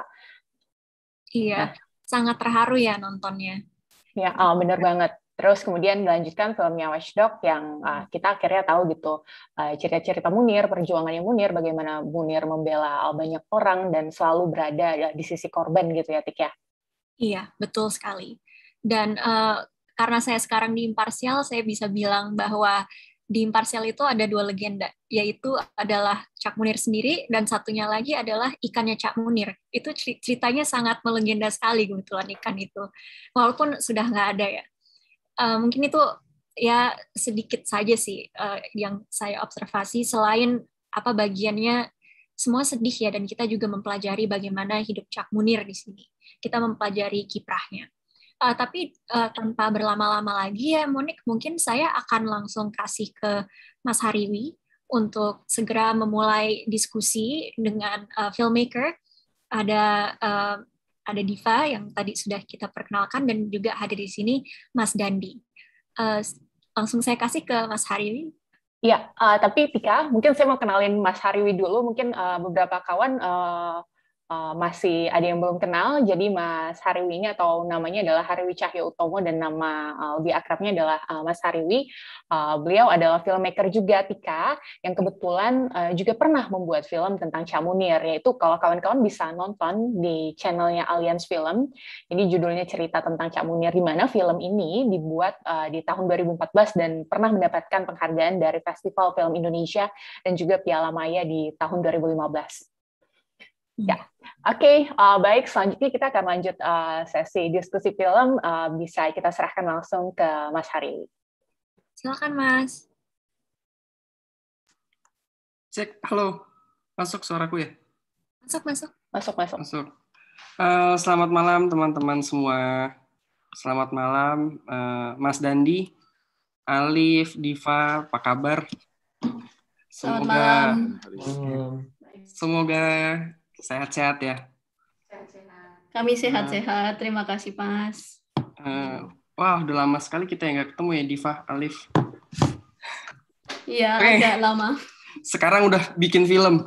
Iya, sangat terharu ya nontonnya.
Ya, ah, bener banget. Terus kemudian dilanjutkan filmnya Watchdog yang uh, kita akhirnya tahu gitu uh, cerita-cerita Munir, perjuangannya Munir, bagaimana Munir membela banyak orang dan selalu berada di sisi korban gitu ya, Tik ya.
Iya, betul sekali. Dan uh, karena saya sekarang di Imparsial, saya bisa bilang bahwa di Imparsial itu ada dua legenda, yaitu adalah Cak Munir sendiri dan satunya lagi adalah ikannya Cak Munir. Itu ceritanya sangat melegenda sekali kebetulan ikan itu, walaupun sudah nggak ada ya. Uh, mungkin itu ya sedikit saja sih uh, yang saya observasi, selain apa bagiannya semua sedih ya, dan kita juga mempelajari bagaimana hidup Cak Munir di sini. Kita mempelajari kiprahnya. Uh, tapi uh, tanpa berlama-lama lagi ya Monik, mungkin saya akan langsung kasih ke Mas Hariwi untuk segera memulai diskusi dengan uh, filmmaker. Ada uh, Ada Diva yang tadi sudah kita perkenalkan dan juga hadir di sini Mas Dandi. Uh, langsung saya kasih ke Mas Hariwi.
Iya, uh, tapi Tika, mungkin saya mau kenalin Mas Hariwi dulu. Mungkin uh, beberapa kawan uh, uh, masih ada yang belum kenal. Jadi Mas Hariwi ini atau namanya adalah Hariwi Cahyo Utomo dan nama uh, lebih akrabnya adalah uh, Mas Hariwi. Uh, beliau adalah filmmaker juga, Tika, yang kebetulan uh, juga pernah membuat film tentang Cak Munir, yaitu kalau kawan-kawan bisa nonton di channelnya Alliance Film. Jadi judulnya cerita tentang Cak Munir, di mana film ini dibuat uh, di tahun dua ribu empat belas dan pernah mendapatkan penghargaan dari Festival Film Indonesia dan juga Piala Maya di tahun dua ribu lima belas. Ya, oke, okay, uh, baik. Selanjutnya kita akan lanjut uh, sesi diskusi film. Uh, bisa kita serahkan langsung ke Mas Hariwi.
Silakan Mas.
Cek, halo, masuk suaraku ya?
Masuk, masuk.
Masuk, masuk.
Masuk. Uh, selamat malam teman-teman semua. Selamat malam, uh, Mas Dandi, Alif, Diva, apa kabar?
Selamat
Semoga,
malam.
Semoga sehat-sehat ya.
Kami sehat-sehat, terima kasih Mas.
Uh, wah, udah lama sekali kita yang nggak ketemu ya, Diva, Alif.
Iya,
okay.
agak lama.
Sekarang udah bikin film.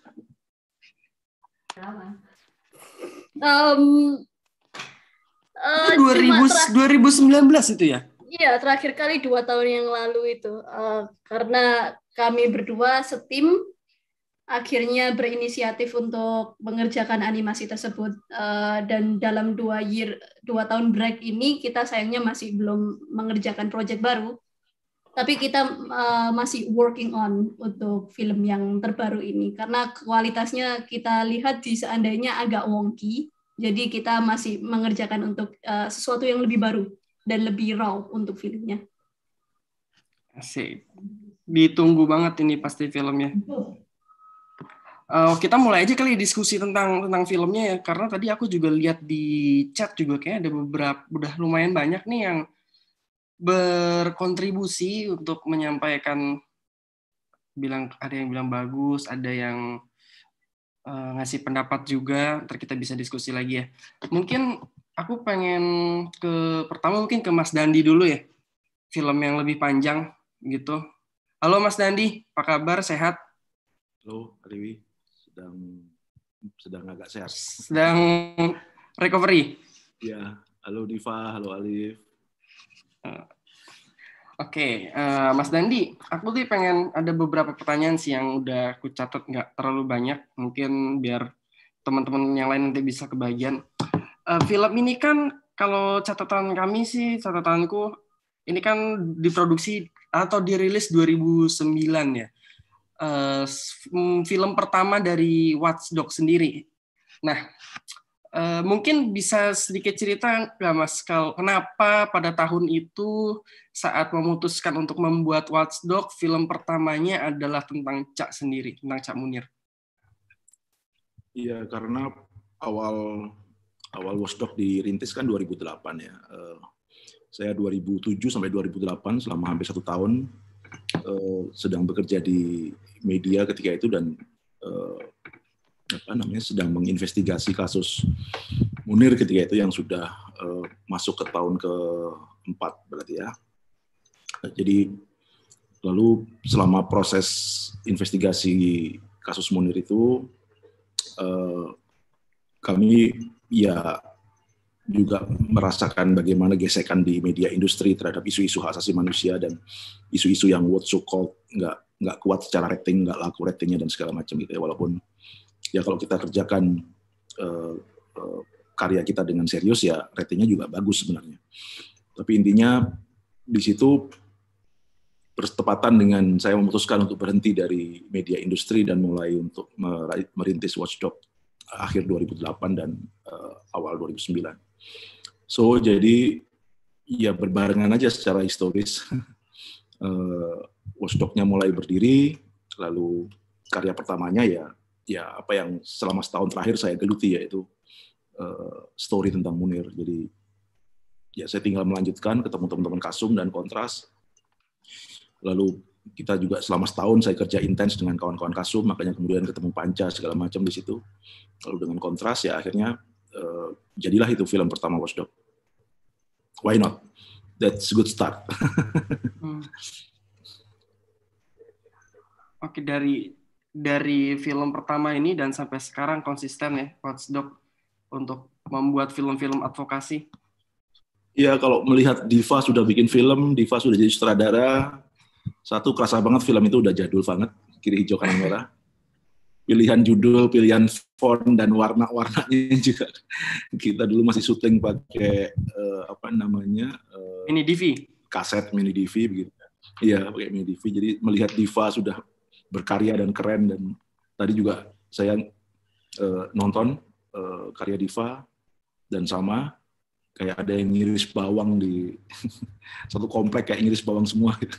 Um, uh,
dua ribu, dua ribu sembilan belas itu ya?
Iya, terakhir kali dua tahun yang lalu itu. Uh, karena kami berdua setim, akhirnya berinisiatif untuk mengerjakan animasi tersebut. Uh, dan dalam dua year, dua tahun break ini, kita sayangnya masih belum mengerjakan proyek baru. Tapi kita uh, masih working on untuk film yang terbaru ini. Karena kualitasnya kita lihat di seandainya agak wonky, jadi kita masih mengerjakan untuk uh, sesuatu yang lebih baru dan lebih raw untuk filmnya.
Asik. Ditunggu banget ini pasti filmnya. Uh, kita mulai aja kali diskusi tentang tentang filmnya ya, karena tadi aku juga lihat di chat juga kayak ada beberapa, udah lumayan banyak nih yang berkontribusi untuk menyampaikan bilang ada yang bilang bagus, ada yang uh, ngasih pendapat juga. Ntar kita bisa diskusi lagi ya. Mungkin aku pengen ke pertama mungkin ke Mas Dandi dulu ya. Film yang lebih panjang gitu. Halo Mas Dandi, apa kabar? Sehat?
Halo, Aliwi. Sedang sedang agak sehat.
Sedang recovery.
Ya, halo Diva, halo Alif.
Uh, Oke, okay. uh, Mas Dandi, aku tuh pengen ada beberapa pertanyaan sih yang udah aku catat, nggak terlalu banyak, mungkin biar teman-teman yang lain nanti bisa kebagian. Uh, film ini kan kalau catatan kami sih, catatanku ini kan diproduksi atau dirilis dua ribu sembilan ya. Uh, film pertama dari Watch Dogs sendiri. Nah, uh, mungkin bisa sedikit cerita nggak Mas, kalau kenapa pada tahun itu saat memutuskan untuk membuat Watch Dogs, film pertamanya adalah tentang Cak sendiri, tentang Cak Munir?
Iya, karena awal awal Watch Dogs dirintis kan dua ribu delapan ya. Uh, saya dua ribu tujuh sampai dua ribu delapan selama hampir satu tahun uh, sedang bekerja di media ketika itu dan uh, apa namanya sedang menginvestigasi kasus Munir ketika itu yang sudah uh, masuk ke tahun keempat berarti ya. Jadi lalu selama proses investigasi kasus Munir itu uh, kami ya juga merasakan bagaimana gesekan di media industri terhadap isu-isu hak asasi manusia dan isu-isu yang what so called nggak nggak kuat secara rating, nggak laku ratingnya dan segala macam gitu ya. Walaupun ya kalau kita kerjakan uh, uh, karya kita dengan serius ya ratingnya juga bagus sebenarnya. Tapi intinya di situ bertepatan dengan saya memutuskan untuk berhenti dari media industri dan mulai untuk merintis Watch Dogs akhir dua ribu delapan dan uh, awal dua ribu sembilan. So jadi ya berbarengan aja secara historis. uh, Watch Dogs-nya mulai berdiri, lalu karya pertamanya ya ya apa yang selama setahun terakhir saya geluti yaitu uh, story tentang Munir. Jadi ya saya tinggal melanjutkan ketemu teman-teman Kasum dan Kontras. Lalu kita juga selama setahun saya kerja intens dengan kawan-kawan Kasum, makanya kemudian ketemu Panca segala macam di situ. Lalu dengan Kontras ya akhirnya uh, jadilah itu film pertama Watch Dogs. Why not? That's a good start.
hmm. Oke, dari dari film pertama ini dan sampai sekarang konsisten ya Watch Dogs untuk membuat film-film advokasi.
Ya kalau melihat Diva sudah bikin film, Diva sudah jadi sutradara. Satu kerasa banget film itu udah jadul banget, kiri hijau kanan merah. Pilihan judul, pilihan font dan warna-warnanya juga. Kita dulu masih syuting pakai uh, apa namanya? Uh,
mini D V.
Kaset mini D V begitu. Iya, pakai mini D V. Jadi melihat Diva sudah berkarya dan keren dan tadi juga saya uh, nonton uh, karya Diva dan sama kayak ada yang ngiris bawang di satu komplek kayak ngiris bawang semua gitu.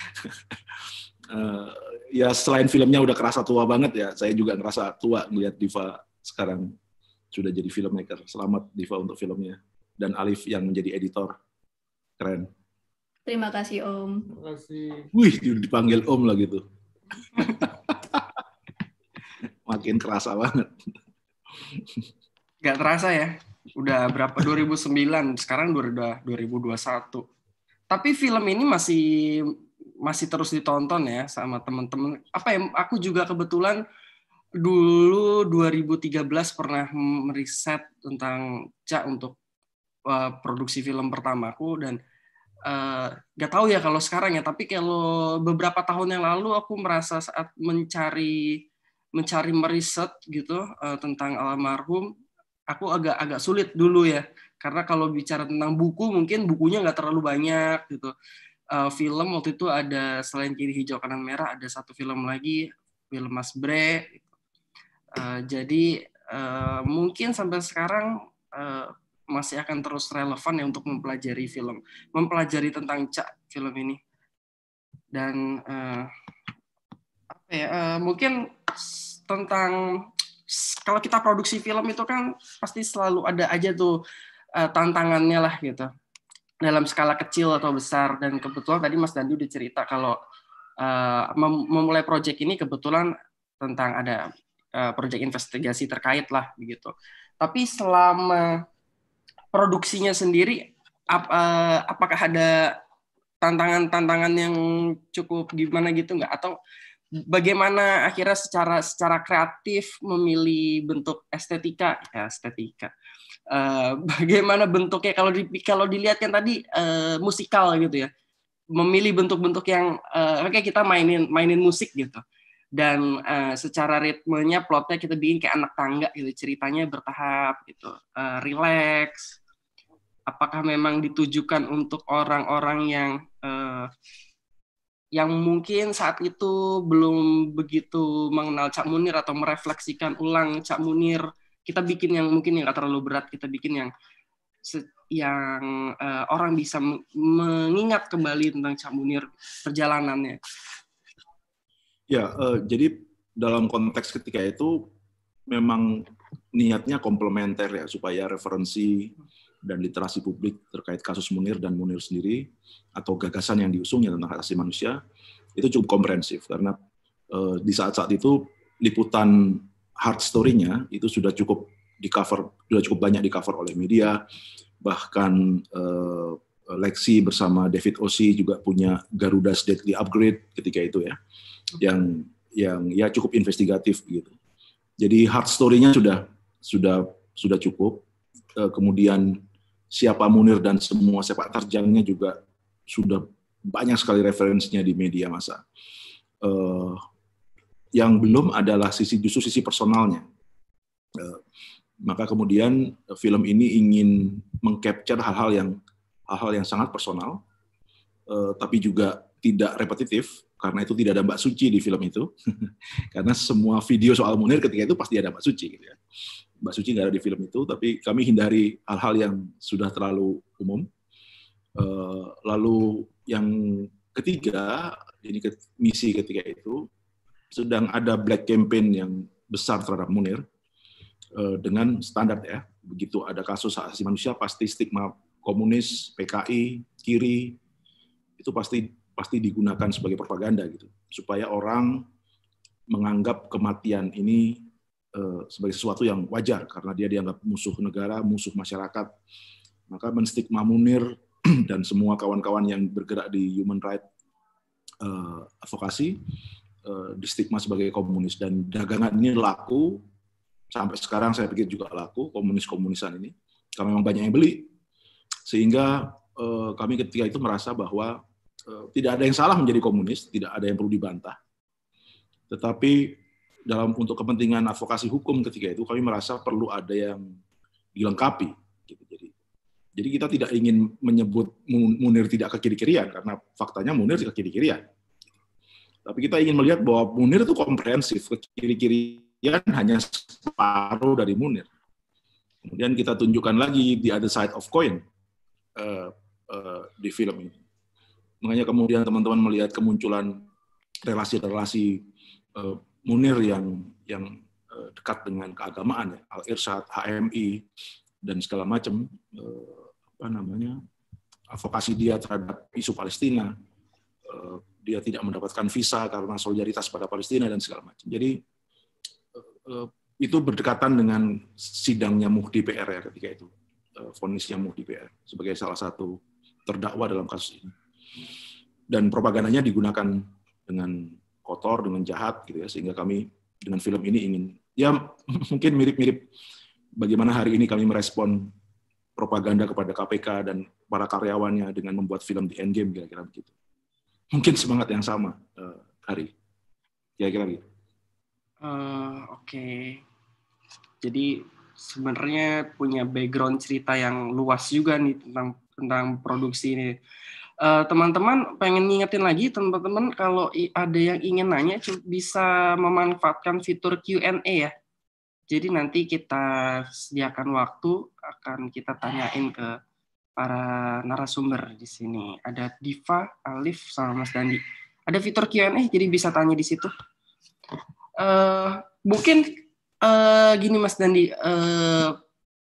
uh, ya selain filmnya udah kerasa tua banget ya, saya juga ngerasa tua ngelihat Diva sekarang sudah jadi filmmaker. Selamat Diva untuk filmnya dan Alif yang menjadi editor. Keren.
Terima kasih Om.
Terima kasih. Wih, dipanggil Om lah gitu. Makin kerasa banget.
Gak terasa ya. Udah berapa dua ribu sembilan, sekarang udah dua ribu dua puluh satu. Tapi film ini masih masih terus ditonton ya sama teman-teman. Apa ya? Aku juga kebetulan dulu dua ribu tiga belas pernah meriset tentang Cak untuk uh, produksi film pertamaku dan uh, gak tahu ya kalau sekarang ya. Tapi kalau beberapa tahun yang lalu aku merasa saat mencari mencari meriset gitu uh, tentang almarhum. Aku agak agak sulit dulu ya, karena kalau bicara tentang buku mungkin bukunya nggak terlalu banyak gitu. Uh, film waktu itu ada selain Kiri Hijau Kanan Merah ada satu film lagi, film Mas Bre. Uh, jadi uh, mungkin sampai sekarang uh, masih akan terus relevan ya untuk mempelajari film, mempelajari tentang Cak film ini. Dan uh, apa ya? Uh, mungkin tentang kalau kita produksi film itu kan pasti selalu ada aja tuh uh, tantangannya lah gitu dalam skala kecil atau besar, dan kebetulan tadi Mas Dandi udah cerita kalau uh, mem memulai proyek ini kebetulan tentang ada uh, proyek investigasi terkait lah begitu. Tapi selama produksinya sendiri, ap, uh, apakah ada tantangan-tantangan yang cukup gimana gitu nggak? Atau bagaimana akhirnya secara secara kreatif memilih bentuk estetika ya estetika uh, bagaimana bentuknya kalau di, kalau dilihat kan tadi uh, musikal gitu ya, memilih bentuk-bentuk yang uh, oke okay, kita mainin mainin musik gitu, dan uh, secara ritmenya plotnya kita bikin kayak anak tangga gitu, ceritanya bertahap gitu, uh, relax. Apakah memang ditujukan untuk orang-orang yang uh, yang mungkin saat itu belum begitu mengenal Cak Munir atau merefleksikan ulang Cak Munir, kita bikin yang mungkin yang nggak terlalu berat, kita bikin yang yang uh, orang bisa mengingat kembali tentang Cak Munir perjalanannya.
Ya, uh, jadi dalam konteks ketika itu memang niatnya komplementer ya, supaya referensi dan literasi publik terkait kasus Munir dan Munir sendiri atau gagasan yang diusungnya tentang hak asasi manusia itu cukup komprehensif, karena uh, di saat-saat itu liputan hard story-nya itu sudah cukup di cover, sudah cukup banyak di cover oleh media, bahkan uh, Lexi bersama David Ossie juga punya Garuda's Deadly Upgrade ketika itu ya, yang yang ya cukup investigatif gitu. Jadi hard story-nya sudah sudah sudah cukup, uh, kemudian siapa Munir dan semua sepak terjangnya juga sudah banyak sekali referensinya di media massa. Uh, yang belum adalah sisi justru sisi personalnya. Uh, maka kemudian film ini ingin mengcapture hal-hal yang hal-hal yang sangat personal, uh, tapi juga tidak repetitif, karena itu tidak ada Mbak Suci di film itu. Karena semua video soal Munir ketika itu pasti ada Mbak Suci gitu ya. Mbak Suci nggak ada di film itu, tapi kami hindari hal-hal yang sudah terlalu umum. Uh, lalu yang ketiga, ini misi ketika itu, sedang ada black campaign yang besar terhadap Munir, uh, dengan standar ya, begitu ada kasus hak asasi manusia, pasti stigma komunis, P K I, kiri, itu pasti pasti digunakan sebagai propaganda gitu, supaya orang menganggap kematian ini sebagai sesuatu yang wajar karena dia dianggap musuh negara, musuh masyarakat. Maka menstigma Munir dan semua kawan-kawan yang bergerak di human rights uh, advokasi uh, distigma sebagai komunis, dan dagangan ini laku sampai sekarang, saya pikir juga laku komunis-komunisan ini karena memang banyak yang beli, sehingga uh, kami ketika itu merasa bahwa uh, tidak ada yang salah menjadi komunis, tidak ada yang perlu dibantah, tetapi dalam untuk kepentingan advokasi hukum ketika itu kami merasa perlu ada yang dilengkapi gitu. Jadi jadi kita tidak ingin menyebut Munir tidak ke kiri-kirian karena faktanya Munir ke kiri-kirian. Tapi kita ingin melihat bahwa Munir itu komprehensif, ke kiri-kirian hanya separuh dari Munir. Kemudian kita tunjukkan lagi the other side of coin uh, uh, di film ini. Makanya kemudian teman-teman melihat kemunculan relasi-relasi uh, Munir yang yang dekat dengan keagamaan ya, Al-Irsyad, H M I dan segala macam, apa namanya, advokasi dia terhadap isu Palestina, dia tidak mendapatkan visa karena solidaritas pada Palestina dan segala macam. Jadi itu berdekatan dengan sidangnya Muhdi P R ya ketika itu, vonisnya Muhdi P R sebagai salah satu terdakwa dalam kasus ini. Dan propagandanya digunakan dengan kotor, dengan jahat gitu ya, sehingga kami dengan film ini ingin ya mungkin mirip-mirip bagaimana hari ini kami merespon propaganda kepada K P K dan para karyawannya dengan membuat film di Endgame, kira-kira begitu. Mungkin semangat yang sama, uh, Hari. Kira-kira gitu.
Uh, Oke. Okay. Jadi sebenarnya punya background cerita yang luas juga nih tentang tentang produksi ini. Uh, teman-teman pengen ngingetin lagi, teman-teman kalau ada yang ingin nanya bisa memanfaatkan fitur Q and A ya. Jadi nanti kita sediakan waktu, akan kita tanyain ke para narasumber di sini. Ada Diva, Alif, sama Mas Dandi. Ada fitur Q and A, jadi bisa tanya di situ. Uh, mungkin uh, gini Mas Dandi, uh,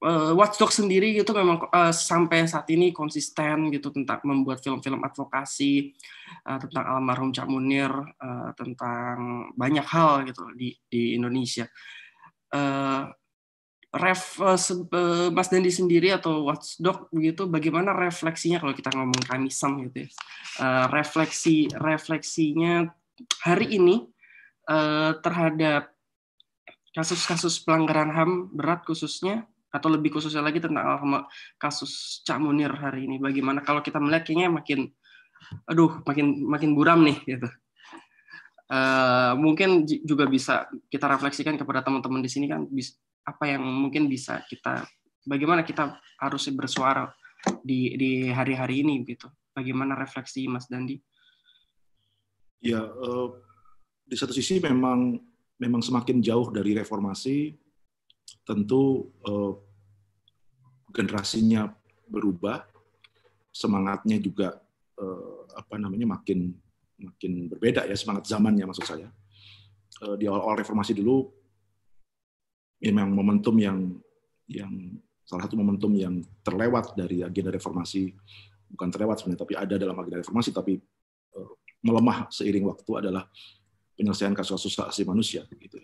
uh, Watchdog sendiri itu memang uh, sampai saat ini konsisten gitu tentang membuat film-film advokasi uh, tentang almarhum Cak Munir, uh, tentang banyak hal gitu di di Indonesia. Uh, Ref, uh, uh, Mas Dandi sendiri atau Watchdog begitu, bagaimana refleksinya kalau kita ngomong Kamisam gitu ya, uh, refleksi refleksinya hari ini uh, terhadap kasus-kasus pelanggaran H A M berat khususnya, atau lebih khususnya lagi tentang kasus Cak Munir hari ini, bagaimana kalau kita melihat kayaknya makin, aduh makin makin buram nih gitu. Uh, mungkin juga bisa kita refleksikan kepada teman-teman di sini kan, bisa apa yang mungkin bisa kita, bagaimana kita harus bersuara di di hari-hari ini gitu. Bagaimana refleksi Mas Dandi?
Ya, uh, di satu sisi memang memang semakin jauh dari reformasi, tentu uh, generasinya berubah, semangatnya juga uh, apa namanya makin makin berbeda ya, semangat zamannya maksud saya. Uh, di awal-awal reformasi dulu memang momentum yang yang salah satu momentum yang terlewat dari agenda reformasi, bukan terlewat sebenarnya, tapi ada dalam agenda reformasi, tapi uh, melemah seiring waktu adalah penyelesaian kasus-kasus hak asasi manusia. Gitu.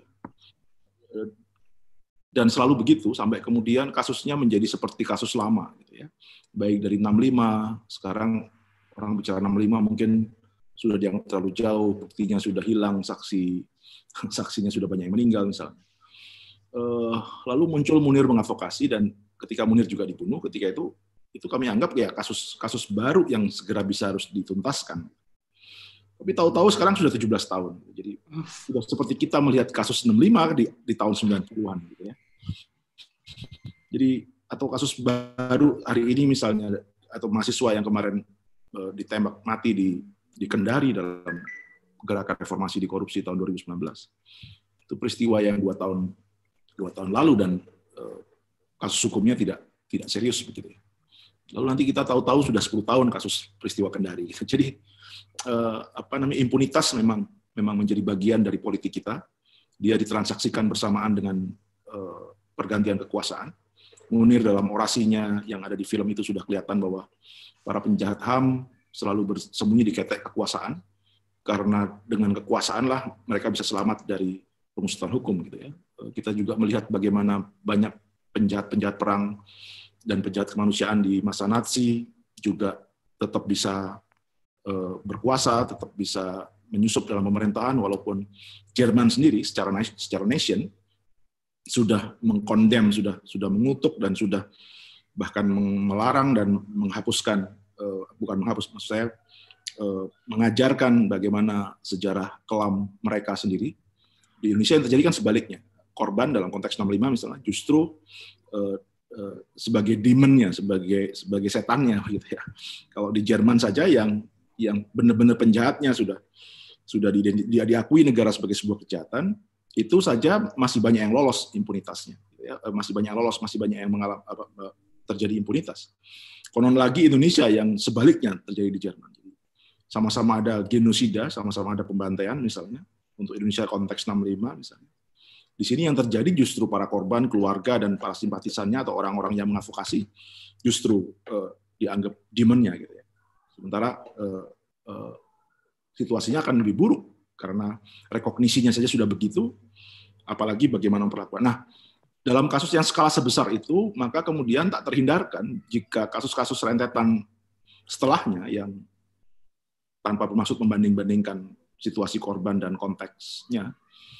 Dan selalu begitu, sampai kemudian kasusnya menjadi seperti kasus lama. Gitu ya. Baik dari enam puluh lima, sekarang orang bicara enam puluh lima mungkin sudah dianggap terlalu jauh, buktinya sudah hilang, saksi saksinya sudah banyak yang meninggal misalnya. Uh, lalu muncul Munir mengadvokasi, dan ketika Munir juga dibunuh, ketika itu itu kami anggap ya kasus kasus baru yang segera bisa harus dituntaskan. Tapi tahu-tahu sekarang sudah tujuh belas tahun. Jadi sudah seperti kita melihat kasus enam puluh lima di, di tahun sembilan puluhan gitu ya. Jadi atau kasus baru hari ini misalnya, atau mahasiswa yang kemarin uh, ditembak mati di di Kendari dalam gerakan reformasi di korupsi tahun dua ribu sembilan belas. Itu peristiwa yang dua tahun dua tahun lalu, dan uh, kasus hukumnya tidak tidak serius begitu. Lalu nanti kita tahu-tahu sudah sepuluh tahun kasus peristiwa Kendari. Jadi uh, apa namanya impunitas memang memang menjadi bagian dari politik kita. Dia ditransaksikan bersamaan dengan uh, pergantian kekuasaan. Munir dalam orasinya yang ada di film itu sudah kelihatan bahwa para penjahat H A M selalu bersembunyi di ketek kekuasaan, karena dengan kekuasaanlah mereka bisa selamat dari pengusutan hukum gitu ya. Kita juga melihat bagaimana banyak penjahat-penjahat perang dan penjahat kemanusiaan di masa Nazi juga tetap bisa uh, berkuasa, tetap bisa menyusup dalam pemerintahan, walaupun Jerman sendiri secara secara nation sudah mengkondem, sudah sudah mengutuk dan sudah bahkan melarang dan menghapuskan, uh, bukan menghapus, maksud saya uh, mengajarkan bagaimana sejarah kelam mereka sendiri. Di Indonesia yang terjadi kan sebaliknya. Korban dalam konteks enam puluh lima misalnya justru uh, uh, sebagai demonnya, sebagai sebagai setannya gitu ya. Kalau di Jerman saja yang yang benar-benar penjahatnya sudah sudah di, dia diakui negara sebagai sebuah kejahatan, itu saja masih banyak yang lolos impunitasnya. Gitu ya. Masih banyak yang lolos, masih banyak yang mengalami apa, terjadi impunitas. Konon lagi Indonesia yang sebaliknya terjadi di Jerman. Jadi, sama-sama ada genosida, sama-sama ada pembantaian misalnya. Untuk Indonesia konteks enam puluh lima misalnya. Di sini yang terjadi justru para korban, keluarga, dan para simpatisannya atau orang-orang yang mengadvokasi justru uh, dianggap demonnya gitu ya. Sementara uh, uh, situasinya akan lebih buruk karena rekognisinya saja sudah begitu, apalagi bagaimana memperlakukan. Nah, dalam kasus yang skala sebesar itu, maka kemudian tak terhindarkan jika kasus-kasus rentetan setelahnya yang tanpa bermaksud membanding-bandingkan situasi korban dan konteksnya,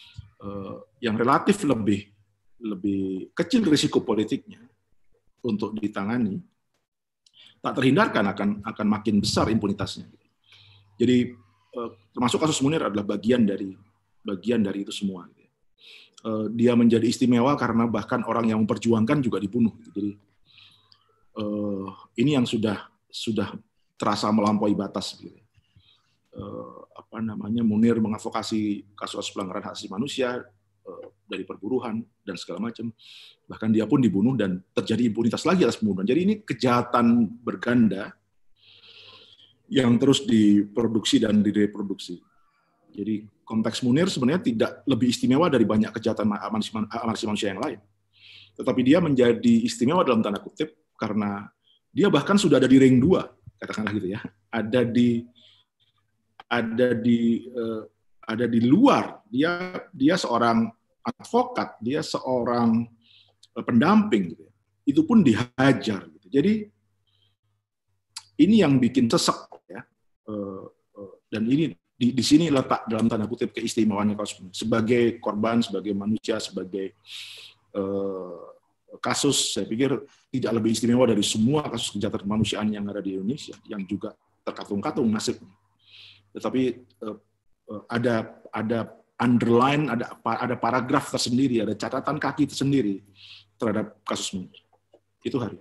Uh, yang relatif lebih lebih kecil risiko politiknya untuk ditangani, tak terhindarkan akan akan makin besar impunitasnya. Jadi uh, termasuk kasus Munir adalah bagian dari bagian dari itu semua. Uh, dia menjadi istimewa karena bahkan orang yang memperjuangkan juga dibunuh. Jadi uh, ini yang sudah sudah terasa melampaui batas. Gitu. Uh, apa namanya Munir mengadvokasi kasus pelanggaran hak asasi manusia uh, dari perburuan dan segala macam, bahkan dia pun dibunuh dan terjadi impunitas lagi atas pembunuhan. Jadi ini kejahatan berganda yang terus diproduksi dan direproduksi. Jadi konteks Munir sebenarnya tidak lebih istimewa dari banyak kejahatan hak asasi manusia yang lain. Tetapi dia menjadi istimewa dalam tanda kutip karena dia bahkan sudah ada di ring dua, katakanlah gitu ya. Ada di ada di uh, ada di luar. Dia dia seorang advokat, dia seorang uh, pendamping gitu ya. Itu pun dihajar gitu. Jadi ini yang bikin sesek ya. Uh, uh, dan ini di, di sini letak dalam tanda kutip keistimewaannya kasus munir. Sebagai korban, sebagai manusia, sebagai uh, kasus, saya pikir tidak lebih istimewa dari semua kasus kejahatan kemanusiaan yang ada di Indonesia, yang juga terkatung-katung nasibnya. Tetapi uh, uh, ada ada underline, ada ada paragraf tersendiri, ada catatan kaki tersendiri terhadap kasus munir. Itu Hari.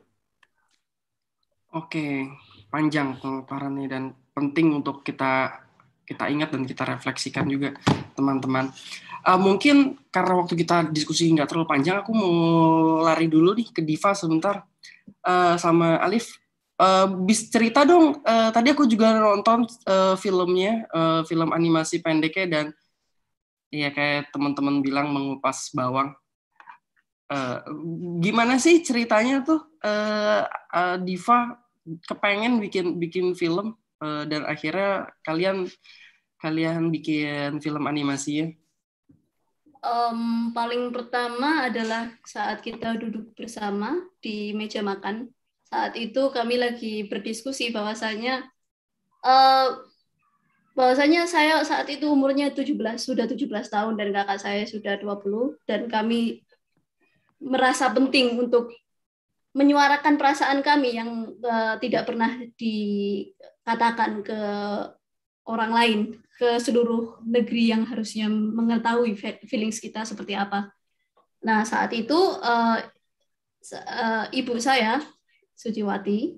Oke, panjang pemaparannya dan penting untuk kita kita ingat dan kita refleksikan juga, teman-teman. Uh, mungkin karena waktu kita diskusi nggak terlalu panjang, aku mau lari dulu nih ke Diva sebentar uh, sama Alif. Uh, bis cerita dong. Uh, tadi aku juga nonton uh, filmnya, uh, film animasi pendeknya dan ya kayak teman-teman bilang mengupas bawang. Uh, gimana sih ceritanya tuh uh, uh, Diva kepengen bikin bikin film uh, dan akhirnya kalian kalian bikin film animasinya?
Um, paling pertama adalah saat kita duduk bersama di meja makan. Saat itu kami lagi berdiskusi bahwasanya uh, bahwasanya saya saat itu umurnya tujuh belas, sudah tujuh belas tahun dan kakak saya sudah dua puluh, dan kami merasa penting untuk menyuarakan perasaan kami yang uh, tidak pernah dikatakan ke orang lain, ke seluruh negeri yang harusnya mengetahui feelings kita seperti apa. Nah, saat itu uh, uh, ibu saya, Suciwati,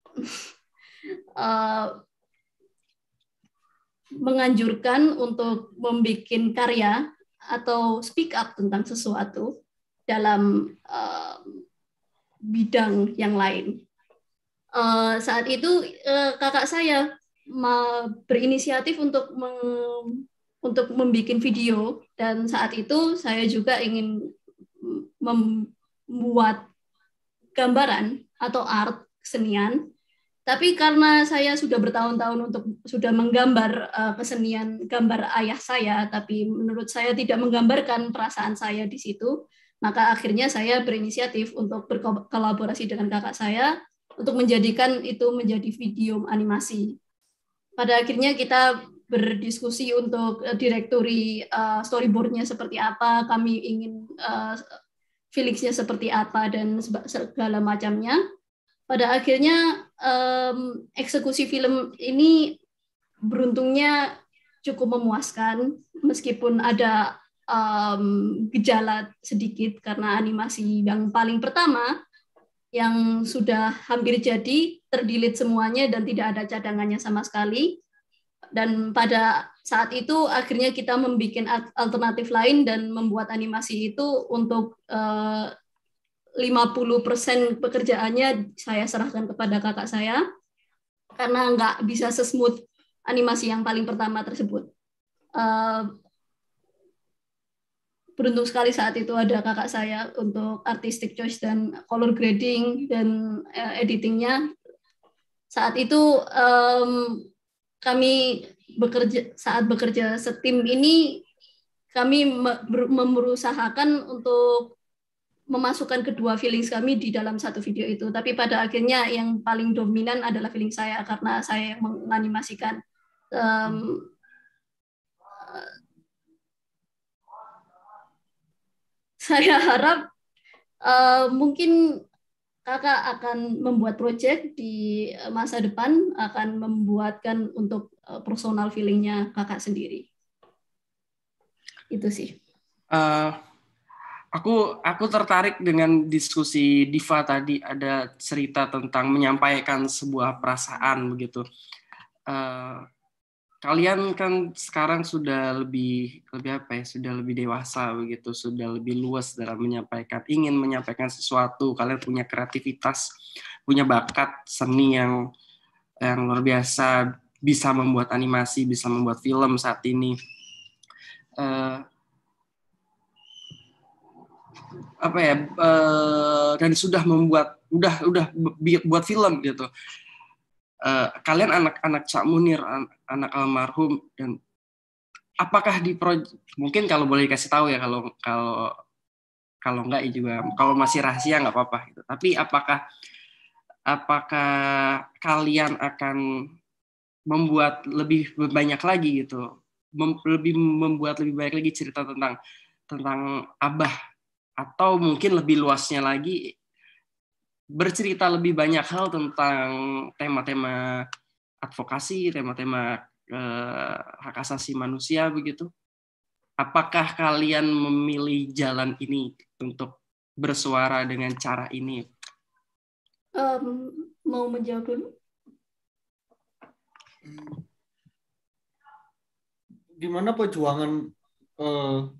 uh, menganjurkan untuk membuat karya atau speak up tentang sesuatu dalam uh, bidang yang lain. Uh, saat itu uh, kakak saya berinisiatif untuk meng, untuk membuat video, dan saat itu saya juga ingin membuat gambaran atau art kesenian, tapi karena saya sudah bertahun-tahun untuk sudah menggambar uh, kesenian gambar ayah saya, tapi menurut saya tidak menggambarkan perasaan saya di situ, maka akhirnya saya berinisiatif untuk berkolaborasi dengan kakak saya untuk menjadikan itu menjadi video animasi. Pada akhirnya kita berdiskusi untuk uh, direktori uh, storyboard-nya seperti apa, kami ingin uh, feelings-nya seperti apa, dan segala macamnya. Pada akhirnya um, eksekusi film ini beruntungnya cukup memuaskan, meskipun ada um, gejala sedikit karena animasi yang paling pertama yang sudah hampir jadi terdelete semuanya dan tidak ada cadangannya sama sekali. Dan pada saat itu akhirnya kita membuat alternatif lain dan membuat animasi itu untuk uh, lima puluh persen pekerjaannya saya serahkan kepada kakak saya karena nggak bisa sesmooth animasi yang paling pertama tersebut. Uh, Beruntung sekali saat itu ada kakak saya untuk artistic choice dan color grading dan uh, editingnya. Saat itu um, kami bekerja saat bekerja setim ini kami berusahakan untuk memasukkan kedua feelings kami di dalam satu video itu. Tapi pada akhirnya yang paling dominan adalah feeling saya karena saya menganimasikan. Um, Saya harap uh, mungkin kakak akan membuat project di masa depan, akan membuatkan untuk uh, personal feelingnya kakak sendiri. Itu sih.
Uh, aku aku tertarik dengan diskusi Diva tadi, ada cerita tentang menyampaikan sebuah perasaan begitu. Uh, Kalian kan sekarang sudah lebih lebih apa ya, sudah lebih dewasa begitu, sudah lebih luas dalam menyampaikan, ingin menyampaikan sesuatu. Kalian punya kreativitas, punya bakat seni yang yang luar biasa, bisa membuat animasi, bisa membuat film saat ini. Uh, apa ya uh, dan sudah membuat udah udah buat film gitu. Uh, kalian anak-anak Cak Munir, an- anak almarhum, dan apakah di proyek, mungkin kalau boleh dikasih tahu ya, kalau kalau kalau enggak ya juga, kalau masih rahasia nggak apa-apa gitu. Tapi apakah apakah kalian akan membuat lebih banyak lagi gitu, Mem- lebih membuat lebih banyak lagi cerita tentang tentang Abah, atau mungkin lebih luasnya lagi bercerita lebih banyak hal tentang tema-tema advokasi, tema-tema eh, hak asasi manusia begitu. Apakah kalian memilih jalan ini untuk bersuara dengan cara ini?
Um, mau menjawab dulu?
Gimana perjuangan uh,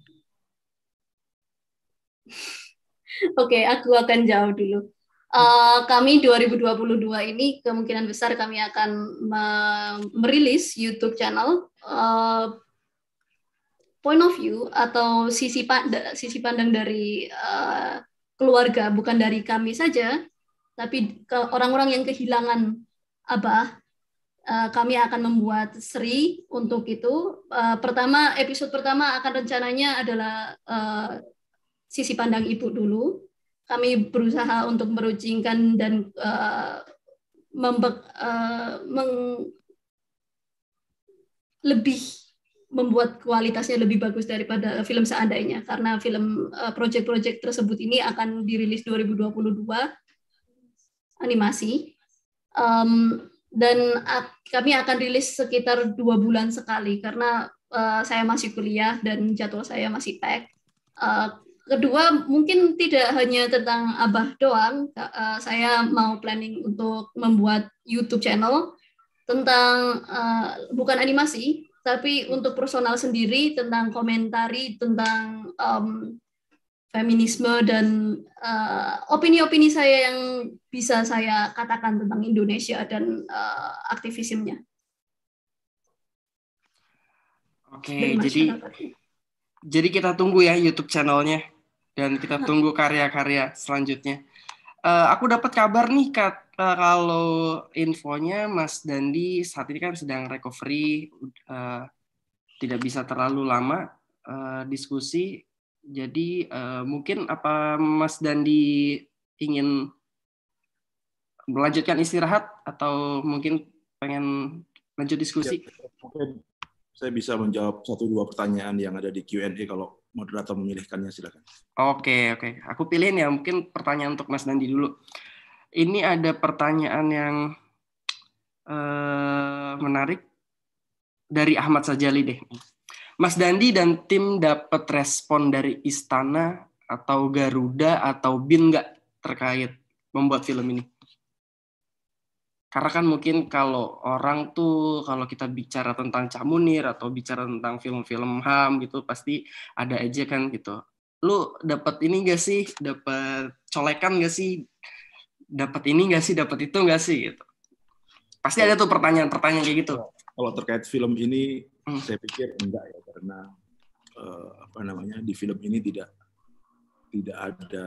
Oke, okay, aku akan jawab dulu. Uh, kami dua ribu dua puluh dua ini kemungkinan besar kami akan me- merilis YouTube channel uh, point of view atau sisi pandang, sisi pandang dari uh, keluarga, bukan dari kami saja, tapi ke orang-orang yang kehilangan Abah. Uh, kami akan membuat seri untuk itu. Uh, pertama, episode pertama akan rencananya adalah uh, sisi pandang ibu dulu. Kami berusaha untuk merucingkan dan uh, membe- uh, meng- lebih membuat kualitasnya lebih bagus daripada film seandainya, karena film uh, project-project tersebut ini akan dirilis dua ribu dua puluh dua animasi, um, dan uh, kami akan rilis sekitar dua bulan sekali karena uh, saya masih kuliah dan jadwal saya masih pack. Uh, Kedua, mungkin tidak hanya tentang Abah doang, uh, saya mau planning untuk membuat YouTube channel tentang, uh, bukan animasi, tapi untuk personal sendiri, tentang komentari, tentang um, feminisme, dan uh, opini-opini saya yang bisa saya katakan tentang Indonesia dan uh, aktivismenya.
Oke, jadi, jadi kita tunggu ya YouTube channelnya. Dan kita tunggu karya-karya selanjutnya. Uh, aku dapat kabar nih Kat, uh, kalau infonya Mas Dandi saat ini kan sedang recovery, uh, tidak bisa terlalu lama uh, diskusi. Jadi uh, mungkin apa Mas Dandi ingin melanjutkan istirahat atau mungkin pengen lanjut diskusi?
Ya, mungkin saya bisa menjawab satu dua pertanyaan yang ada di Q and A kalau moderator memilihkannya, silakan.
Oke, oke. Aku pilihin ya, mungkin pertanyaan untuk Mas Dandi dulu. Ini ada pertanyaan yang uh, menarik dari Ahmad Sajali deh. Mas Dandi dan tim dapat respon dari Istana atau Garuda atau B I N nggak terkait membuat film ini? Karena kan mungkin kalau orang tuh, kalau kita bicara tentang Cak Munir atau bicara tentang film-film H A M gitu, pasti ada aja kan gitu. Lu dapat ini nggak sih? Dapat colekan nggak sih? Dapat ini nggak sih? Dapat itu nggak sih? Gitu. Pasti ada tuh pertanyaan-pertanyaan kayak gitu.
Kalau terkait film ini, hmm. saya pikir enggak ya, karena uh, apa namanya di film ini tidak tidak ada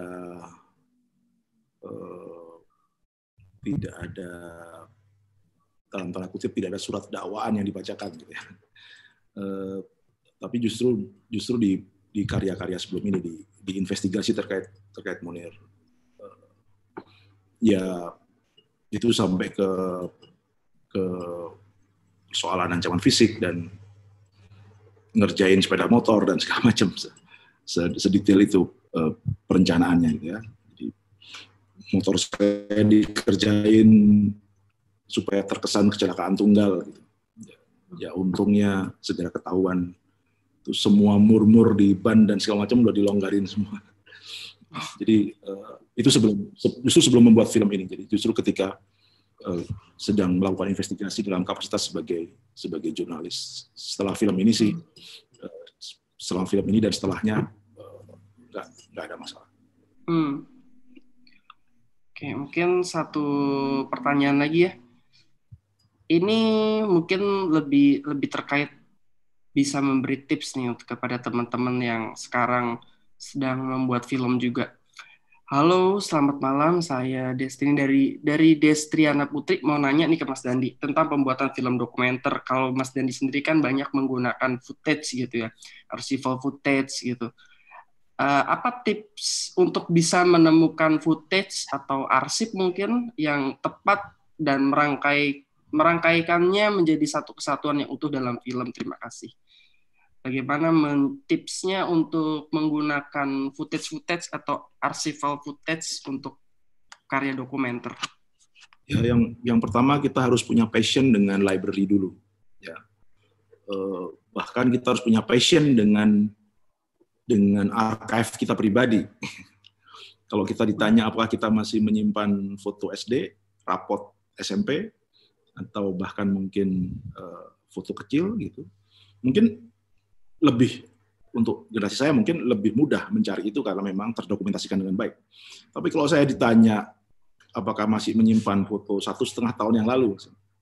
uh, tidak ada dalam tanda kutip tidak ada surat dakwaan yang dibacakan gitu ya. Uh, tapi justru justru di di karya-karya sebelum ini di, di investigasi terkait terkait Munir uh, ya itu sampai ke ke persoalan ancaman fisik dan ngerjain sepeda motor dan segala macam, sedetail itu uh, perencanaannya gitu ya. Jadi motor saya dikerjain supaya terkesan kecelakaan tunggal gitu. Ya, ya untungnya segera ketahuan. Itu semua mur-mur di ban dan segala macam udah dilonggarin semua. Jadi uh, itu sebelum justru sebelum membuat film ini. Jadi justru ketika uh, sedang melakukan investigasi dalam kapasitas sebagai sebagai jurnalis. Setelah film ini sih, uh, setelah film ini dan setelahnya uh, nggak nggak ada masalah.
Hmm. Oke, mungkin satu pertanyaan lagi ya. Ini mungkin lebih lebih terkait bisa memberi tips nih untuk kepada teman-teman yang sekarang sedang membuat film juga. Halo, selamat malam. Saya Destiny dari dari Destriana Putri. Mau nanya nih ke Mas Dandi tentang pembuatan film dokumenter. Kalau Mas Dandi sendiri kan banyak menggunakan footage gitu ya, archival footage gitu. Uh, apa tips untuk bisa menemukan footage atau arsip mungkin yang tepat dan merangkai merangkaikannya menjadi satu kesatuan yang utuh dalam film? Terima kasih. Bagaimana tipsnya untuk menggunakan footage-footage atau archival footage untuk karya dokumenter?
Ya, yang yang pertama kita harus punya passion dengan library dulu. Ya, eh, bahkan kita harus punya passion dengan dengan archive kita pribadi. Kalau kita ditanya apakah kita masih menyimpan foto S D, rapot S M P, atau bahkan mungkin eh, foto kecil gitu, mungkin lebih untuk generasi saya mungkin lebih mudah mencari itu karena memang terdokumentasikan dengan baik. Tapi kalau saya ditanya apakah masih menyimpan foto satu setengah tahun yang lalu,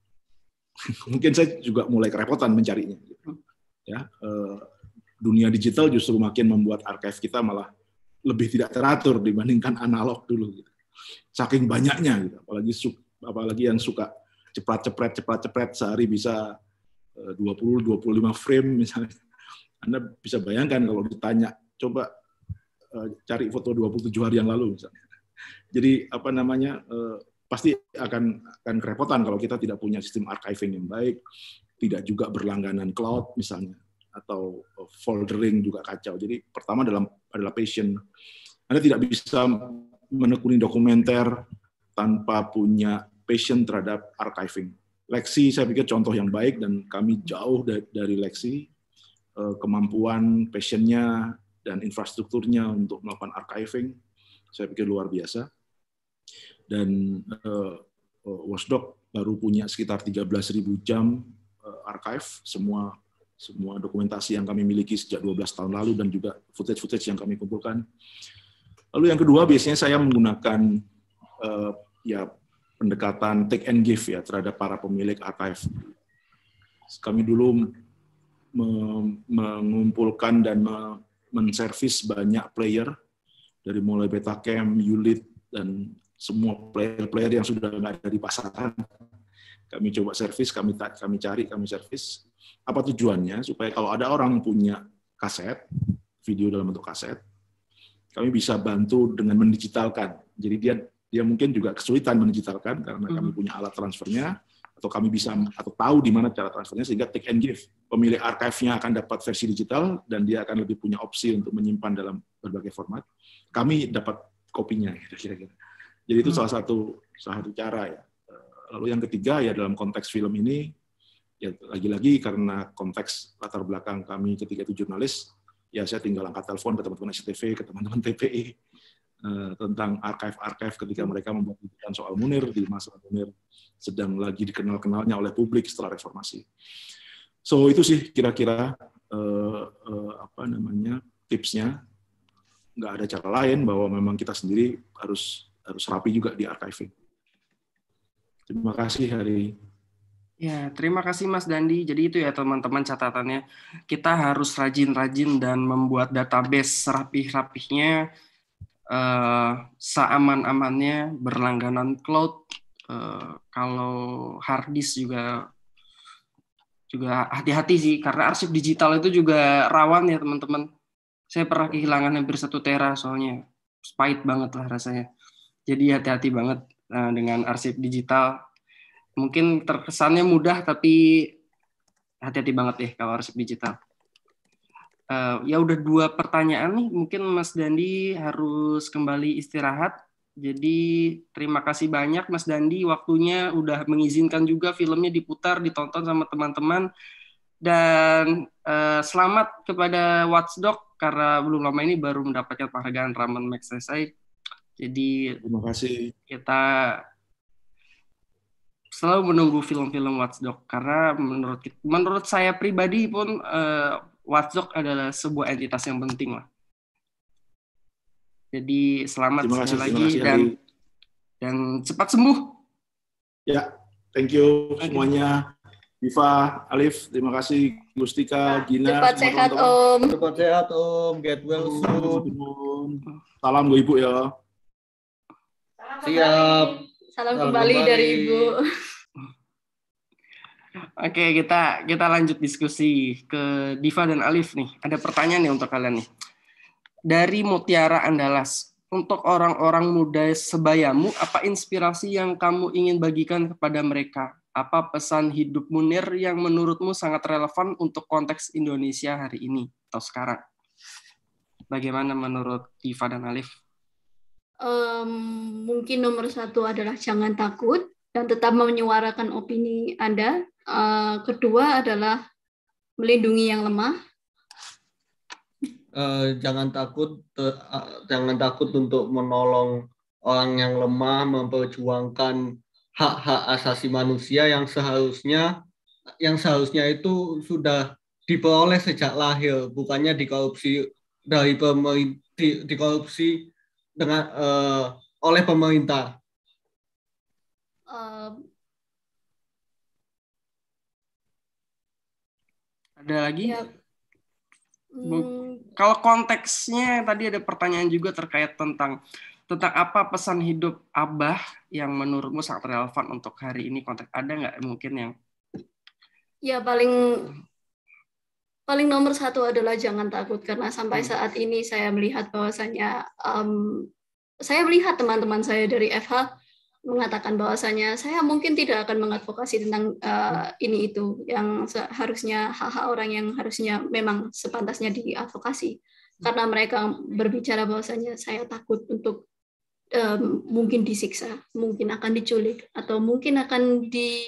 mungkin saya juga mulai kerepotan mencarinya. Ya, eh, dunia digital justru makin membuat archive kita malah lebih tidak teratur dibandingkan analog dulu. Gitu. Saking banyaknya, gitu. apalagi apalagi yang suka ceplat-cepret, ceplat-cepret sehari bisa dua puluh dua puluh lima frame misalnya. Anda bisa bayangkan kalau ditanya, coba uh, cari foto dua puluh tujuh hari yang lalu misalnya. Jadi apa namanya, uh, pasti akan akan kerepotan kalau kita tidak punya sistem archiving yang baik, tidak juga berlangganan cloud misalnya, atau foldering juga kacau. Jadi pertama dalam adalah passion. Anda tidak bisa menekuni dokumenter tanpa punya passion terhadap archiving. Lexi saya pikir contoh yang baik dan kami jauh dari, dari Lexi. Kemampuan, passionnya, dan infrastrukturnya untuk melakukan archiving, saya pikir luar biasa. Dan uh, Watchdog baru punya sekitar tiga belas ribu jam uh, archive, semua semua dokumentasi yang kami miliki sejak dua belas tahun lalu, dan juga footage-footage yang kami kumpulkan. Lalu yang kedua, biasanya saya menggunakan uh, ya pendekatan take and give ya terhadap para pemilik archive. Kami dulu mengumpulkan dan menservis banyak player dari mulai Betacam, Ulit, dan semua player-player yang sudah nggak ada di pasaran. Kami coba servis, kami kami cari, kami servis. Apa tujuannya? Supaya kalau ada orang punya kaset, video dalam bentuk kaset, kami bisa bantu dengan mendigitalkan. Jadi dia dia mungkin juga kesulitan mendigitalkan karena mm-hmm. kami punya alat transfernya, atau kami bisa atau tahu di mana cara transfernya, sehingga take and give. Pemilik archive-nya akan dapat versi digital dan dia akan lebih punya opsi untuk menyimpan dalam berbagai format. Kami dapat kopinya, kira-kira. Jadi itu hmm. salah satu salah satu cara ya. Lalu yang ketiga ya dalam konteks film ini, ya lagi-lagi karena konteks latar belakang kami ketika itu jurnalis, ya saya tinggal angkat telepon ke teman-teman S C T V, ke teman-teman T P I, tentang archive-archive ketika mereka membuat liputan soal Munir di masa Munir sedang lagi dikenal-kenalnya oleh publik setelah reformasi. So itu sih kira-kira uh, uh, apa namanya tipsnya. Nggak ada cara lain bahwa memang kita sendiri harus harus rapi juga di archiving. Terima kasih Hari.
Ya, terima kasih Mas Dandi. Jadi itu ya teman-teman catatannya. Kita harus rajin-rajin dan membuat database serapih-rapihnya. Uh, seaman-amannya, berlangganan cloud, uh, kalau hard disk juga juga hati-hati sih, karena arsip digital itu juga rawan ya teman-teman. Saya pernah kehilangan hampir satu tera soalnya, pahit banget lah rasanya. Jadi hati-hati banget uh, dengan arsip digital. Mungkin terkesannya mudah, tapi hati-hati banget deh kalau arsip digital. Uh, ya udah dua pertanyaan nih, mungkin Mas Dandi harus kembali istirahat. Jadi terima kasih banyak Mas Dandi, waktunya udah mengizinkan juga filmnya diputar, ditonton sama teman-teman. Dan uh, selamat kepada Watchdog karena belum lama ini baru mendapatkan penghargaan Ramen Magsaysay. Jadi
terima kasih.
Kita selalu menunggu film-film Watchdog karena menurut menurut saya pribadi pun uh, Watchdog adalah sebuah entitas yang penting lah. Jadi selamat
terima kasih,
sekali lagi
kasih,
dan
Hari.
dan cepat sembuh.
Ya, thank you semuanya. Diva, Alif, terima kasih. Gustika, Gina,
Cepat
semua
sehat
teman-teman.
Om.
Cepat sehat Om, get well soon.
Salam Bu Ibu ya.
Siap.
Salam
Salam
kembali
kembali.
dari Ibu.
Oke, kita kita lanjut diskusi ke Diva dan Alif nih. Ada pertanyaan nih untuk kalian nih. Dari Mutiara Andalas, untuk orang-orang muda sebayamu, apa inspirasi yang kamu ingin bagikan kepada mereka? Apa pesan hidup Munir yang menurutmu sangat relevan untuk konteks Indonesia hari ini atau sekarang? Bagaimana menurut Diva dan Alif?
Um, mungkin nomor satu adalah jangan takut dan tetap menyuarakan opini Anda. Uh, kedua adalah melindungi yang lemah.
Uh, jangan takut, te, uh, jangan takut untuk menolong orang yang lemah, memperjuangkan hak-hak asasi manusia yang seharusnya yang seharusnya itu sudah diperoleh sejak lahir, bukannya dikorupsi dari pemerintah, di, dikorupsi dengan uh, oleh pemerintah.
Uh,
Ada lagi?
Ya,
hmm. Kalau konteksnya tadi ada pertanyaan juga terkait tentang tentang apa pesan hidup Abah yang menurutmu sangat relevan untuk hari ini konteks. Ada nggak mungkin yang?
Ya paling paling nomor satu adalah jangan takut karena sampai saat ini saya melihat bahwasanya um, saya melihat teman-teman saya dari F H mengatakan bahwasanya saya mungkin tidak akan mengadvokasi tentang uh, ini itu yang seharusnya hak-hak orang yang harusnya memang sepantasnya diadvokasi karena mereka berbicara bahwasanya saya takut untuk um, mungkin disiksa, mungkin akan diculik atau mungkin akan di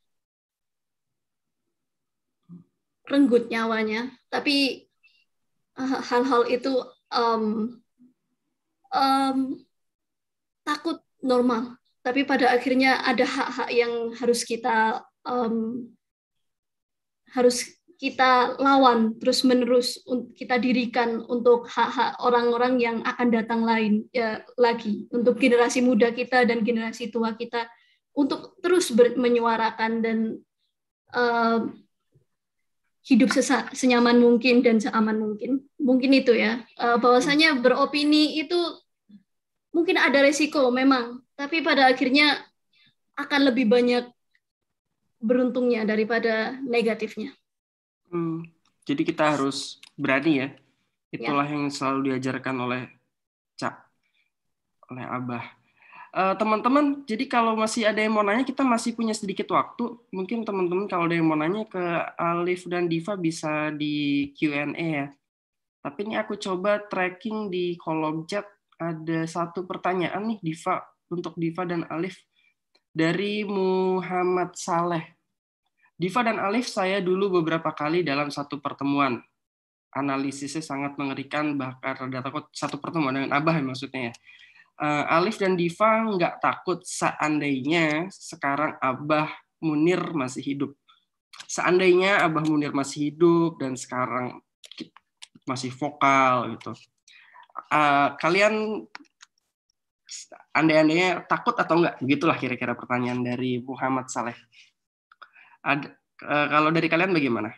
renggut nyawanya, tapi uh, hal-hal itu um, um, takut normal. Tapi pada akhirnya ada hak-hak yang harus kita um, harus kita lawan terus menerus kita dirikan untuk hak-hak orang-orang yang akan datang lain ya lagi untuk generasi muda kita dan generasi tua kita untuk terus ber- menyuarakan dan um, hidup sesa- senyaman mungkin dan seaman mungkin. Mungkin itu ya. Uh, bahwasanya beropini itu mungkin ada resiko memang, tapi pada akhirnya akan lebih banyak beruntungnya daripada negatifnya.
Hmm, jadi kita harus berani ya. Itulah ya. Yang selalu diajarkan oleh Cak, oleh Abah. Uh, teman-teman, jadi kalau masih ada yang mau nanya, kita masih punya sedikit waktu. Mungkin teman-teman kalau ada yang mau nanya ke Alif dan Diva bisa di Q and A ya. Tapi ini aku coba tracking di kolom chat. Ada satu pertanyaan nih Diva untuk Diva dan Alif dari Muhammad Saleh. Diva dan Alif, saya dulu beberapa kali dalam satu pertemuan. Analisisnya sangat mengerikan, bahkan rada takut. Satu pertemuan dengan Abah maksudnya ya. Uh, Alif dan Diva nggak takut seandainya sekarang Abah Munir masih hidup. Seandainya Abah Munir masih hidup dan sekarang masih vokal gitu. Uh, kalian andai-andainya takut atau enggak? Begitulah kira-kira pertanyaan dari Muhammad Saleh. Ada, uh, kalau dari kalian bagaimana?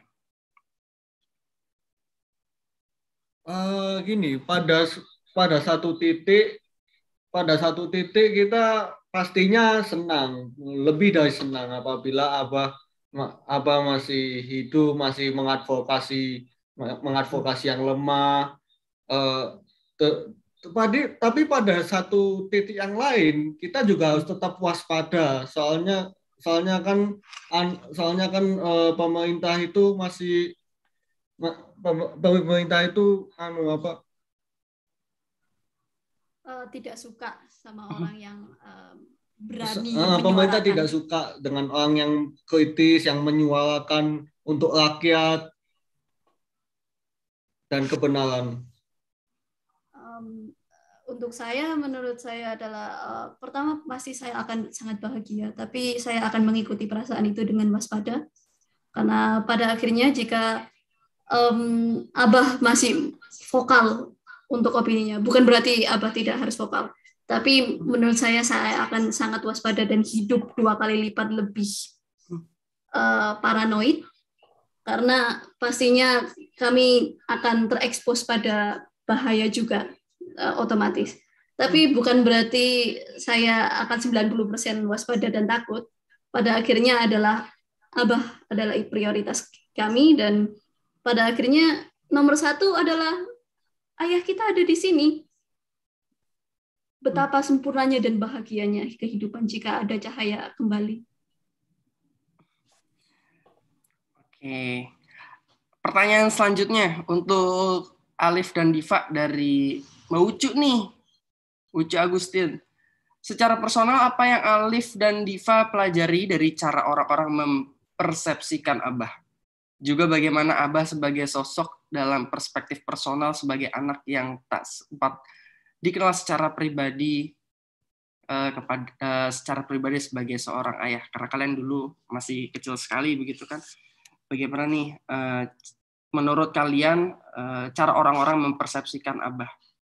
Uh, gini, pada pada satu titik, pada satu titik kita pastinya senang, lebih dari senang apabila Abah Abah masih hidup, masih mengadvokasi mengadvokasi yang lemah. Uh, te, te, tapi pada satu titik yang lain kita juga harus tetap waspada. Soalnya soalnya kan an, soalnya kan uh, pemerintah itu masih pemerintah itu anu apa?
Uh, tidak suka sama orang yang uh, berani.
Uh, pemerintah tidak suka dengan orang yang kritis, yang menyuarakan untuk rakyat dan kebenaran.
Um, untuk saya, menurut saya adalah uh, pertama pasti saya akan sangat bahagia, tapi saya akan mengikuti perasaan itu dengan waspada, karena pada akhirnya jika um, Abah masih vokal untuk opininya, bukan berarti Abah tidak harus vokal, tapi menurut saya saya akan sangat waspada dan hidup dua kali lipat lebih uh, paranoid, karena pastinya kami akan terekspos pada bahaya juga uh, otomatis. Tapi bukan berarti saya akan sembilan puluh persen waspada dan takut. Pada akhirnya adalah Abah adalah prioritas kami, dan pada akhirnya nomor satu adalah ayah kita ada di sini. Betapa sempurnanya dan bahagianya kehidupan jika ada cahaya kembali.
Oke. Pertanyaan selanjutnya untuk Alif dan Diva dari Mbak Ucu nih. Ucu Agustin. Secara personal, apa yang Alif dan Diva pelajari dari cara orang-orang mempersepsikan Abah? Juga bagaimana Abah sebagai sosok dalam perspektif personal sebagai anak yang tak sempat dikenal secara pribadi uh, kepada uh, secara pribadi sebagai seorang ayah. Karena kalian dulu masih kecil sekali begitu kan? Bagaimana nih uh, menurut kalian uh, cara orang-orang mempersepsikan Abah?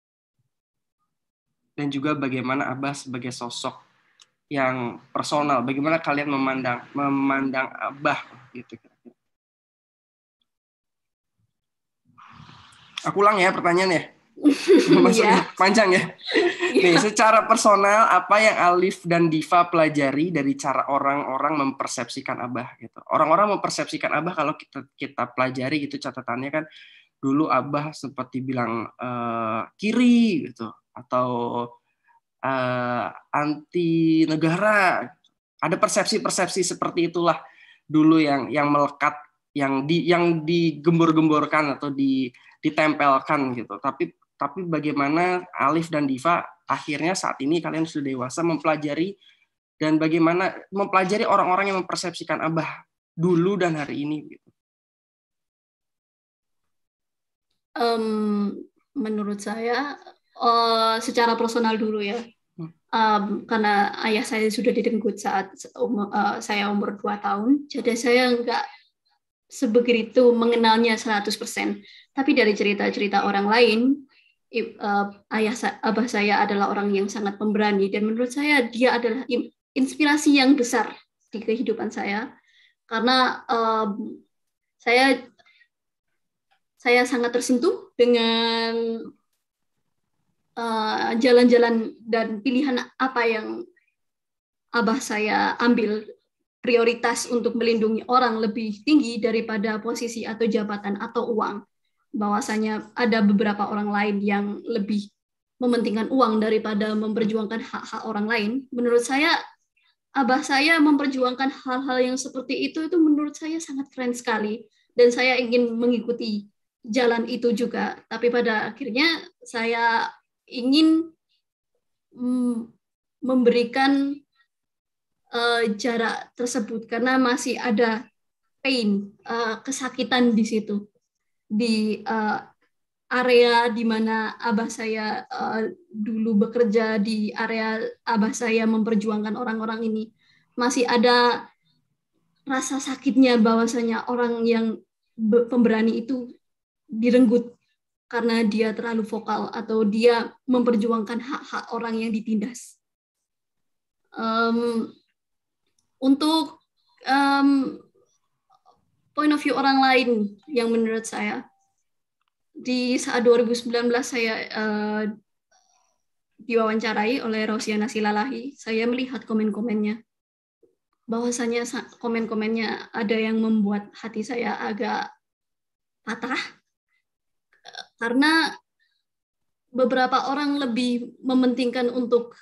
Dan juga bagaimana Abah sebagai sosok yang personal, bagaimana kalian memandang memandang Abah gitu kira-kira. Aku ulang ya pertanyaannya. Maksudnya panjang ya. Nih, secara personal apa yang Alif dan Diva pelajari dari cara orang-orang mempersepsikan Abah gitu. Orang-orang mempersepsikan Abah kalau kita kita pelajari gitu catatannya kan dulu Abah sempat dibilang uh, kiri gitu atau uh, anti negara. Ada persepsi-persepsi seperti itulah dulu yang yang melekat, yang di yang digembor-gemborkan atau di ditempelkan gitu. Tapi tapi bagaimana Alif dan Diva akhirnya saat ini kalian sudah dewasa mempelajari dan bagaimana mempelajari orang-orang yang mempersepsikan Abah dulu dan hari ini gitu.
Um, menurut saya uh, secara personal dulu ya. Um, karena ayah saya sudah direnggut saat um, uh, saya umur dua tahun, jadi saya nggak sebegitu mengenalnya seratus persen. Tapi dari cerita-cerita orang lain, uh, ayah abah saya adalah orang yang sangat pemberani, dan menurut saya dia adalah inspirasi yang besar di kehidupan saya, karena um, saya saya sangat tersentuh dengan uh, jalan-jalan dan pilihan apa yang abah saya ambil. Prioritas untuk melindungi orang lebih tinggi daripada posisi atau jabatan atau uang. Bahwasanya ada beberapa orang lain yang lebih mementingkan uang daripada memperjuangkan hak-hak orang lain. Menurut saya, abah saya memperjuangkan hal-hal yang seperti itu, itu menurut saya sangat keren sekali. Dan saya ingin mengikuti jalan itu juga. Tapi pada akhirnya saya ingin mm, memberikan Uh, jarak tersebut karena masih ada pain, uh, kesakitan di situ, di uh, area di mana abah saya uh, dulu bekerja, di area abah saya memperjuangkan orang-orang ini, masih ada rasa sakitnya bahwasanya orang yang pemberani itu direnggut karena dia terlalu vokal atau dia memperjuangkan hak-hak orang yang ditindas. Um, Untuk um, point of view orang lain yang menurut saya, di saat dua ribu sembilan belas saya uh, diwawancarai oleh Rosiana Silalahi, saya melihat komen-komennya. Bahwasanya komen-komennya ada yang membuat hati saya agak patah, karena beberapa orang lebih mementingkan untuk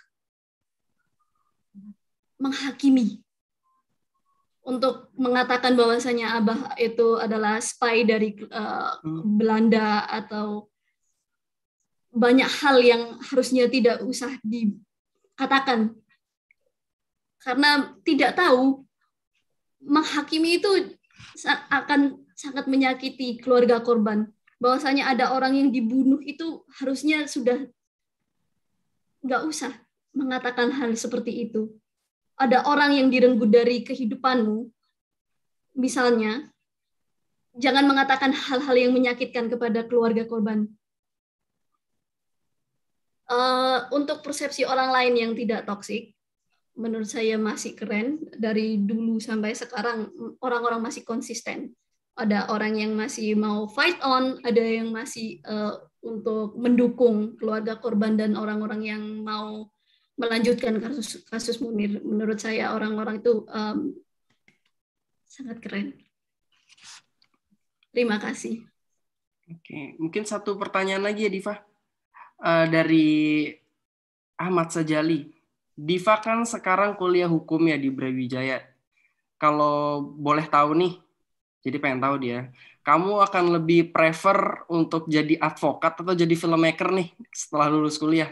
menghakimi, untuk mengatakan bahwasanya abah itu adalah spy dari uh, Belanda atau banyak hal yang harusnya tidak usah dikatakan karena tidak tahu, menghakimi itu akan sangat menyakiti keluarga korban. Bahwasanya ada orang yang dibunuh itu harusnya sudah nggak usah mengatakan hal seperti itu. Ada orang yang direnggut dari kehidupanmu, misalnya, jangan mengatakan hal-hal yang menyakitkan kepada keluarga korban. Uh, untuk persepsi orang lain yang tidak toksik, menurut saya masih keren. Dari dulu sampai sekarang orang-orang masih konsisten. Ada orang yang masih mau fight on, ada yang masih uh, untuk mendukung keluarga korban dan orang-orang yang mau melanjutkan kasus kasus Munir. Menurut saya orang-orang itu um, sangat keren. Terima kasih.
Oke, mungkin satu pertanyaan lagi ya Diva. Uh, dari Ahmad Sajali. Diva kan sekarang kuliah hukum ya di Brawijaya. Kalau boleh tahu nih, jadi pengen tahu dia, kamu akan lebih prefer untuk jadi advokat atau jadi filmmaker nih setelah lulus kuliah?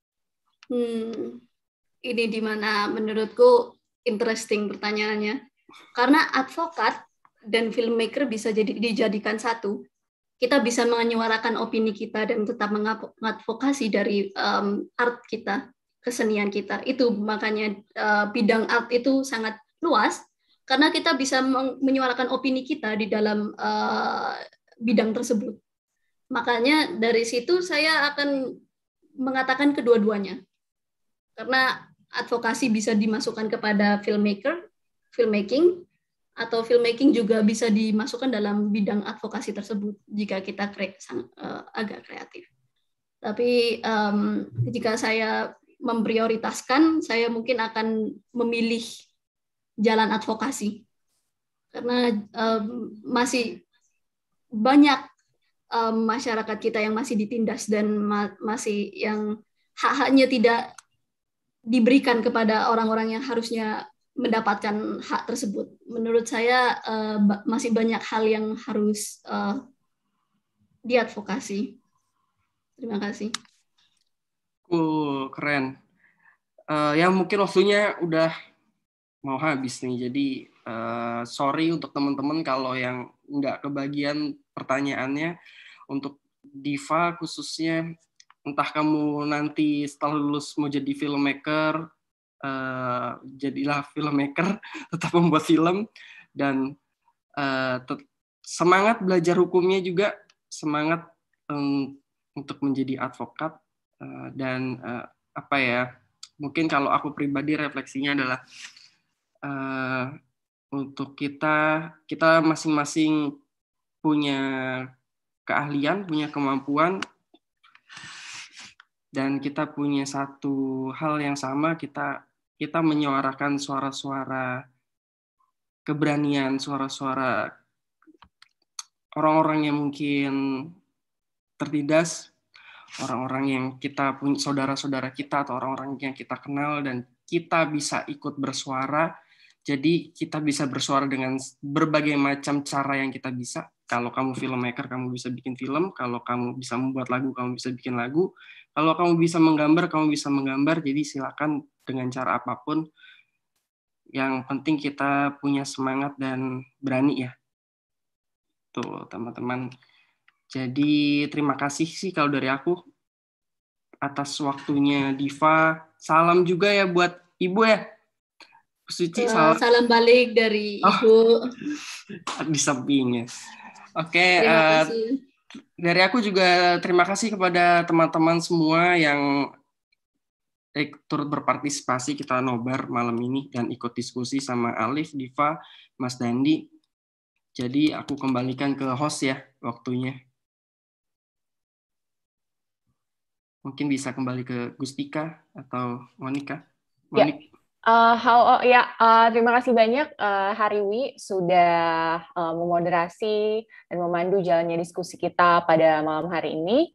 Hmm, ini dimana menurutku interesting pertanyaannya. Karena advokat dan filmmaker bisa jadi dijadikan satu. Kita bisa menyuarakan opini kita dan tetap mengadvokasi dari um, art kita, kesenian kita. Itu makanya uh, bidang art itu sangat luas karena kita bisa menyuarakan opini kita di dalam uh, bidang tersebut. Makanya dari situ saya akan mengatakan kedua-duanya. Karena advokasi bisa dimasukkan kepada filmmaker, filmmaking, atau filmmaking juga bisa dimasukkan dalam bidang advokasi tersebut jika kita kre, sang, uh, agak kreatif. Tapi um, jika saya memprioritaskan, saya mungkin akan memilih jalan advokasi karena um, masih banyak um, masyarakat kita yang masih ditindas dan ma masih yang hak-haknya tidak diberikan kepada orang-orang yang harusnya mendapatkan hak tersebut. Menurut saya uh, masih banyak hal yang harus uh, diadvokasi. Terima kasih.
Cool, keren. Uh, ya mungkin waktunya udah mau habis nih. Jadi uh, sorry untuk teman-teman kalau yang nggak kebagian pertanyaannya. Untuk Diva khususnya, entah kamu nanti setelah lulus mau jadi filmmaker, Uh, jadilah filmmaker, tetap membuat film, dan uh, semangat belajar hukumnya juga, semangat um, untuk menjadi advokat, uh, dan uh, apa ya, mungkin kalau aku pribadi refleksinya adalah uh, untuk kita, kita masing-masing punya keahlian, punya kemampuan, dan kita punya satu hal yang sama, kita kita menyuarakan suara-suara keberanian, suara-suara orang-orang yang mungkin tertindas, orang-orang yang kita punya, saudara-saudara kita atau orang-orang yang kita kenal, dan kita bisa ikut bersuara. Jadi kita bisa bersuara dengan berbagai macam cara yang kita bisa. Kalau kamu filmmaker, kamu bisa bikin film. Kalau kamu bisa membuat lagu, kamu bisa bikin lagu. Kalau kamu bisa menggambar, kamu bisa menggambar. Jadi silakan dengan cara apapun. Yang penting kita punya semangat dan berani ya. Tuh, teman-teman. Jadi terima kasih sih kalau dari aku atas waktunya Diva. Salam juga ya buat Ibu ya. Suci,
salam. salam balik dari
oh,
Ibu.
Di sampingnya. Oke, uh, dari aku juga terima kasih kepada teman-teman semua yang eh, turut berpartisipasi kita nobar malam ini dan ikut diskusi sama Alif, Diva, Mas Dandi. Jadi aku kembalikan ke host ya waktunya. Mungkin bisa kembali ke Gustika atau Monica.
Monica. Ya. Uh, halo, ya, uh, terima kasih banyak uh, Hariwi sudah uh, memoderasi dan memandu jalannya diskusi kita pada malam hari ini.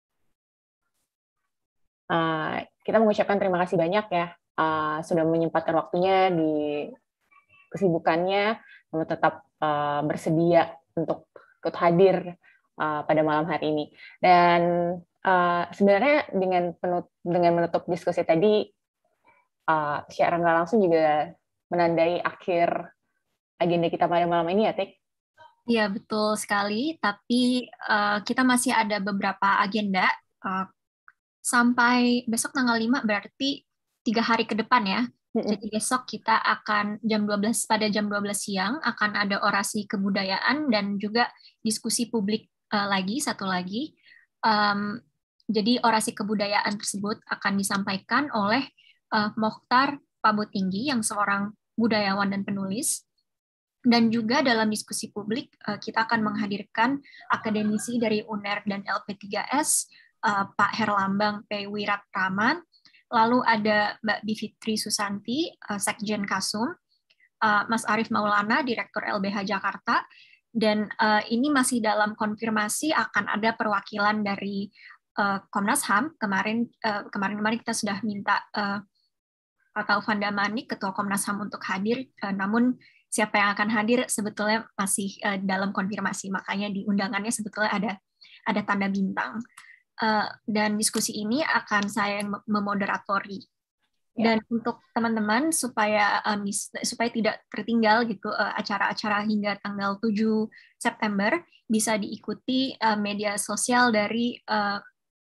Uh, kita mengucapkan terima kasih banyak ya uh, sudah menyempatkan waktunya di kesibukannya, namun tetap uh, bersedia untuk ikut hadir uh, pada malam hari ini. Dan uh, sebenarnya dengan penut dengan menutup diskusi tadi, Uh, secara nggak langsung juga menandai akhir agenda kita pada malam ini ya, Tik?
Iya, betul sekali. Tapi uh, kita masih ada beberapa agenda. Uh, sampai besok tanggal lima, berarti tiga hari ke depan ya. Mm-hmm. Jadi besok kita akan jam dua belas, pada jam dua belas siang, akan ada orasi kebudayaan dan juga diskusi publik uh, lagi, satu lagi. Um, jadi orasi kebudayaan tersebut akan disampaikan oleh Uh, Mokhtar Pak Botinggi yang seorang budayawan dan penulis. Dan juga dalam diskusi publik kita akan menghadirkan akademisi dari U N E R dan L P tiga S, Pak Herlambang P. Wiratraman, lalu ada Mbak Bivitri Susanti, Sekjen Kasum, Mas Arief Maulana, Direktur L B H Jakarta, dan ini masih dalam konfirmasi akan ada perwakilan dari Komnas H A M. Kemarin kemarin kemarin kita sudah minta Pak Taufan Damanik, Ketua Komnas H A M untuk hadir, namun siapa yang akan hadir sebetulnya masih uh, dalam konfirmasi, makanya di undangannya sebetulnya ada ada tanda bintang. Uh, dan diskusi ini akan saya memoderatori. Dan ya. Untuk teman-teman supaya um, supaya tidak tertinggal gitu uh, acara-acara hingga tanggal tujuh September bisa diikuti uh, media sosial dari uh,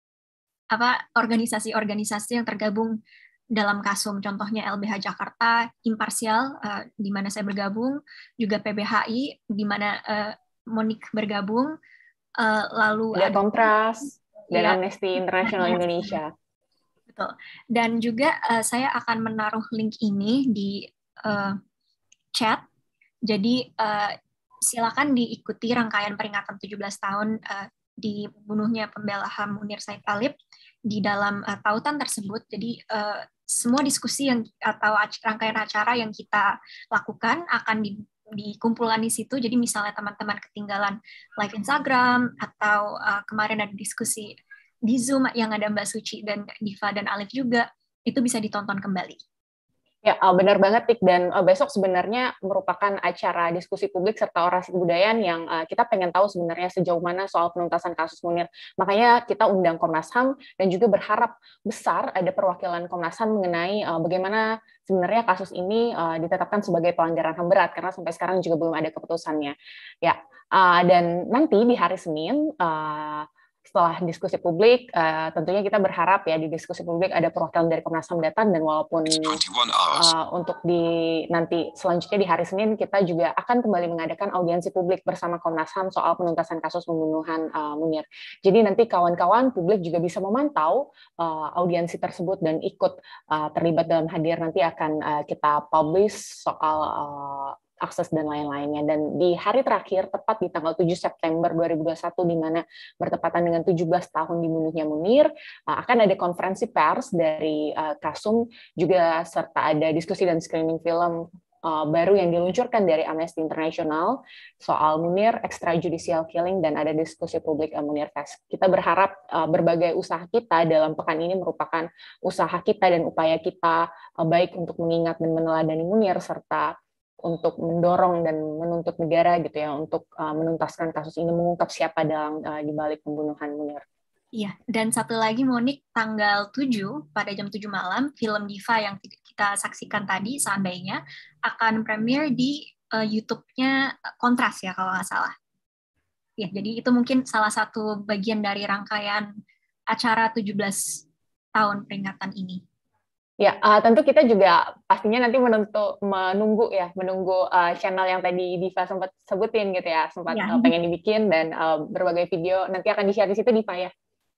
apa organisasi-organisasi yang tergabung dalam Kasum, contohnya L B H Jakarta, Imparsial, uh, di mana saya bergabung, juga P B H I, di mana uh, Monik bergabung, uh, lalu
ada
ada
Kontras, dan
ya,
Amnesty International Indonesia.
Betul. Dan juga uh, saya akan menaruh link ini di uh, chat, jadi uh, silakan diikuti rangkaian peringatan tujuh belas tahun uh, dibunuhnya pembela H A M Munir Said Talib di dalam uh, tautan tersebut. Jadi uh, semua diskusi yang atau rangkaian acara yang kita lakukan akan di, dikumpulkan di situ. Jadi misalnya teman-teman ketinggalan live Instagram atau uh, kemarin ada diskusi di Zoom yang ada Mbak Suci dan Diva dan Alif juga, itu bisa ditonton kembali.
Ya, benar banget, Tik. Dan uh, besok sebenarnya merupakan acara diskusi publik serta orasi kebudayaan yang uh, kita pengen tahu sebenarnya sejauh mana soal penuntasan kasus Munir. Makanya kita undang Komnas H A M dan juga berharap besar ada perwakilan Komnas H A M mengenai uh, bagaimana sebenarnya kasus ini uh, ditetapkan sebagai pelanggaran H A M berat, karena sampai sekarang juga belum ada keputusannya. Ya, uh, dan nanti di hari Senin, uh, setelah diskusi publik, uh, tentunya kita berharap ya di diskusi publik ada perwakilan dari Komnas H A M datang, dan walaupun uh, untuk di nanti selanjutnya di hari Senin kita juga akan kembali mengadakan audiensi publik bersama Komnas H A M soal penuntasan kasus pembunuhan uh, Munir. Jadi nanti kawan-kawan publik juga bisa memantau uh, audiensi tersebut dan ikut uh, terlibat dalam hadir. Nanti akan uh, kita publish soal uh, akses dan lain-lainnya. Dan di hari terakhir, tepat di tanggal tujuh September dua ribu dua puluh satu, di mana bertepatan dengan tujuh belas tahun dibunuhnya Munir, akan ada konferensi pers dari Kasum, juga serta ada diskusi dan screening film uh, baru yang diluncurkan dari Amnesty International soal Munir, extrajudicial killing, dan ada diskusi publik uh, Munir Fest. Kita berharap uh, berbagai usaha kita dalam pekan ini merupakan usaha kita dan upaya kita uh, baik untuk mengingat dan meneladani Munir, serta untuk mendorong dan menuntut negara gitu ya untuk uh, menuntaskan kasus ini, mengungkap siapa dalam uh, di balik pembunuhan Munir.
Iya, dan satu lagi Monik, tanggal tujuh pada jam tujuh malam film Diva yang kita saksikan tadi seandainya akan premier di uh, YouTube-nya Kontras ya kalau nggak salah. Ya, jadi itu mungkin salah satu bagian dari rangkaian acara tujuh belas tahun peringatan ini.
Ya, uh, tentu kita juga pastinya nanti menentu, menunggu ya, menunggu uh, channel yang tadi Diva sempat sebutin gitu ya, sempat ya. uh, pengen dibikin, dan uh, berbagai video nanti akan di-share di situ, Diva ya?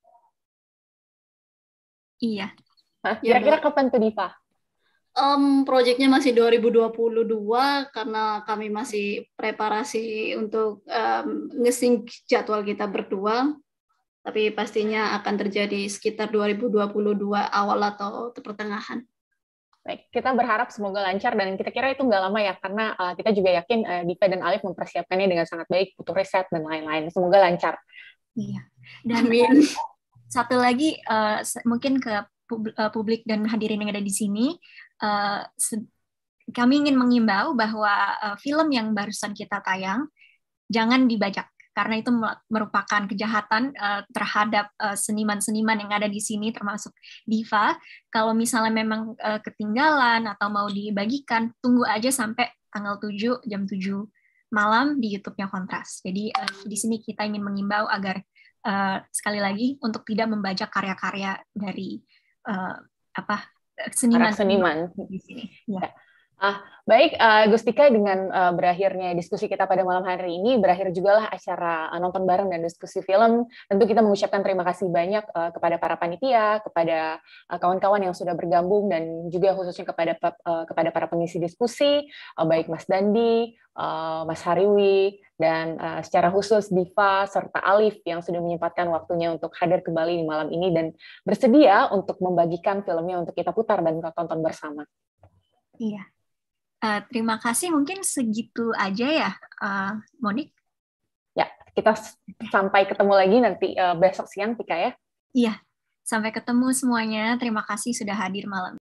Iya.
Hah? Kira-kira ya, kapan tuh, Diva?
Um, proyeknya masih dua ribu dua puluh dua karena kami masih preparasi untuk um, nge-sync jadwal kita berdua. Tapi pastinya akan terjadi sekitar dua ribu dua puluh dua awal atau pertengahan.
Baik, kita berharap semoga lancar, dan kita kira itu nggak lama ya, karena uh, kita juga yakin uh, Diva dan Alif mempersiapkannya dengan sangat baik, butuh riset dan lain-lain. Semoga lancar.
Iya. Dan Amin. Satu lagi uh, mungkin ke publik dan hadirin yang ada di sini, uh, kami ingin mengimbau bahwa uh, film yang barusan kita tayang jangan dibajak, karena itu merupakan kejahatan uh, terhadap uh, seniman-seniman yang ada di sini, termasuk Diva. Kalau misalnya memang uh, ketinggalan atau mau dibagikan, tunggu aja sampai tanggal tujuh, jam tujuh malam di YouTube-nya Kontras. Jadi uh, di sini kita ingin mengimbau agar uh, sekali lagi untuk tidak membajak karya-karya dari uh, apa seniman-seniman
di sini.
Ya.
Ah, baik, uh, Gustika, dengan uh, berakhirnya diskusi kita pada malam hari ini, berakhir juga lah acara uh, nonton bareng dan diskusi film. Tentu kita mengucapkan terima kasih banyak uh, kepada para panitia, kepada uh, kawan-kawan yang sudah bergabung, dan juga khususnya kepada uh, kepada para pengisi diskusi, uh, baik Mas Dandi, uh, Mas Hariwi, dan uh, secara khusus Diva serta Alif yang sudah menyempatkan waktunya untuk hadir kembali di malam ini dan bersedia untuk membagikan filmnya untuk kita putar dan kita tonton bersama.
Iya. Uh, terima kasih, mungkin segitu aja ya, uh, Monik.
Ya, kita sampai ketemu lagi nanti uh, besok siang, Tika ya.
Iya, sampai ketemu semuanya. Terima kasih sudah hadir malam.